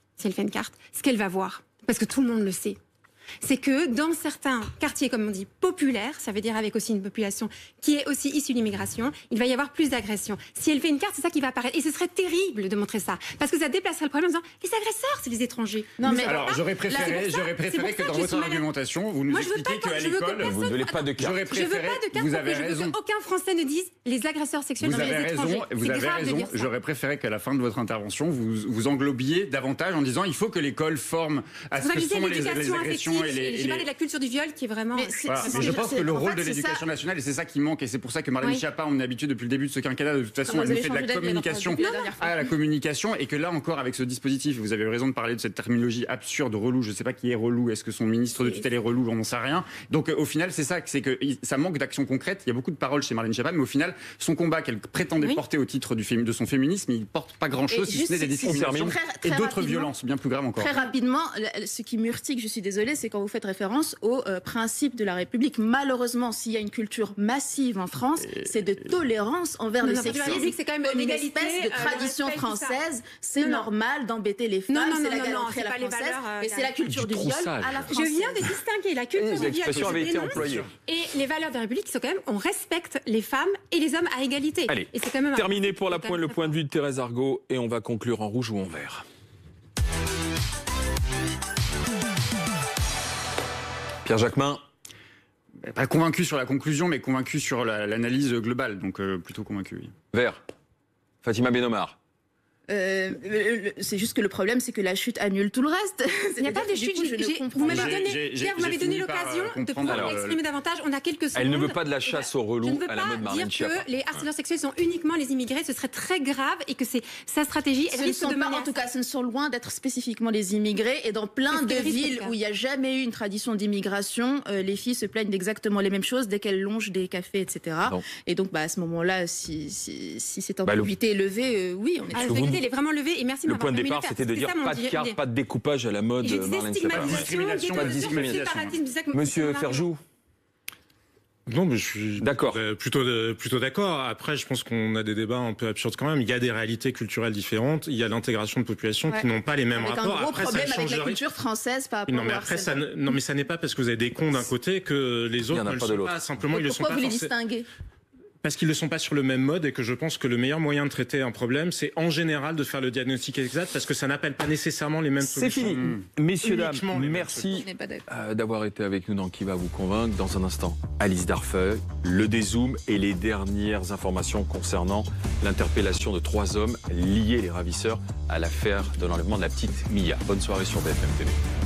ce qu'elle va voir, parce que tout le monde le sait, c'est que dans certains quartiers, comme on dit, populaires, ça veut dire avec aussi une population qui est aussi issue de l'immigration, il va y avoir plus d'agressions. Si elle fait une carte, c'est ça qui va apparaître. Et ce serait terrible de montrer ça, parce que ça déplacerait le problème en disant les agresseurs, c'est les étrangers. Non, mais alors, j'aurais préféré que dans votre argumentation, vous nous expliquiez qu'à l'école, vous ne voulez pas de carte. Je veux pas de carte. Vous avez raison. Je veux qu'aucun Français ne dise les agresseurs sexuels sont les étrangers. Vous avez raison. J'aurais préféré qu'à la fin de votre intervention, vous englobiez davantage en disant il faut que l'école forme à ce que sont les agressions et les culture du viol qui est vraiment... Je pense que le rôle de l'éducation nationale, et c'est ça qui manque, et c'est pour ça que Marlène Schiappa, on est habitué depuis le début de ce quinquennat, de toute façon, elle nous fait de la communication à la communication, et que là encore, avec ce dispositif, vous avez raison de parler de cette terminologie absurde, relou, je ne sais pas qui est relou, est-ce que son ministre de tutelle est relou, on n'en sait rien. Donc au final, c'est ça, c'est que ça manque d'action concrète, il y a beaucoup de paroles chez Marlène Schiappa, mais au final, son combat qu'elle prétendait porter au titre de son féminisme, il ne porte pas grand-chose, si ce n'est des discriminations et d'autres violences, bien plus graves encore. Très rapidement, ce qui m'urtique, je suis désolée, c'est quand vous faites référence aux principes de la République. Malheureusement, s'il y a une culture massive en France, c'est de tolérance envers le sexisme. C'est quand même une espèce de tradition française. C'est normal d'embêter les femmes, c'est la galanterie à la française, et c'est la culture du viol à la française. Je viens de distinguer la culture du viol et les valeurs de la République qui sont quand même, on respecte les femmes et les hommes à égalité. Allez, et c'est quand même terminé pour le point de vue de Thérèse Argot, et on va conclure en rouge ou en vert. Pierre Jacquemin. Pas convaincu sur la conclusion, mais convaincu sur l'analyse globale. Donc plutôt convaincu, oui. Vert. Fatima Benomar. C'est juste que le problème, c'est que la chute annule tout le reste. Il n'y a pas de chute. Vous m'avez donné l'occasion de pouvoir l'exprimer davantage. On a quelques secondes. Elle ne veut pas de la chasse au relou à la mode Marlène Schiappa. Je ne veux pas dire que les harceleurs sexuels sont uniquement les immigrés. Ce serait très grave et que c'est sa stratégie. En tout cas, ce ne sont loin d'être spécifiquement les immigrés. Et dans plein de villes où il n'y a jamais eu une tradition d'immigration, les filles se plaignent d'exactement les mêmes choses dès qu'elles longent des cafés, etc. Et donc, à ce moment-là, si cette ambiguïté est levée, oui, on est... Elle est vraiment levée et merci de m'avoir permis de le faire. Le point de départ, c'était de dire pas de carte, pas de découpage à la mode Marlène Schiappa. Monsieur Ferjou. Non, mais je suis plutôt d'accord. Après, je pense qu'on a des débats un peu absurdes quand même. Il y a des réalités culturelles différentes. Il y a l'intégration de populations qui n'ont pas les mêmes rapports. Un gros problème avec la culture française par rapport au harcèlement. Non, mais ça n'est pas parce que vous avez des cons d'un côté que les autres ne le sont pas. Simplement, ils le sont pas. Pourquoi vous les distinguez ? Parce qu'ils ne le sont pas sur le même mode et que je pense que le meilleur moyen de traiter un problème, c'est en général de faire le diagnostic exact parce que ça n'appelle pas nécessairement les mêmes solutions. C'est fini. Messieurs, dames, merci d'avoir été avec nous dans Qui va vous convaincre. Dans un instant, Alice Darfeuille, le dézoom et les dernières informations concernant l'interpellation de 3 hommes liés, les ravisseurs, à l'affaire de l'enlèvement de la petite Mia. Bonne soirée sur BFM TV.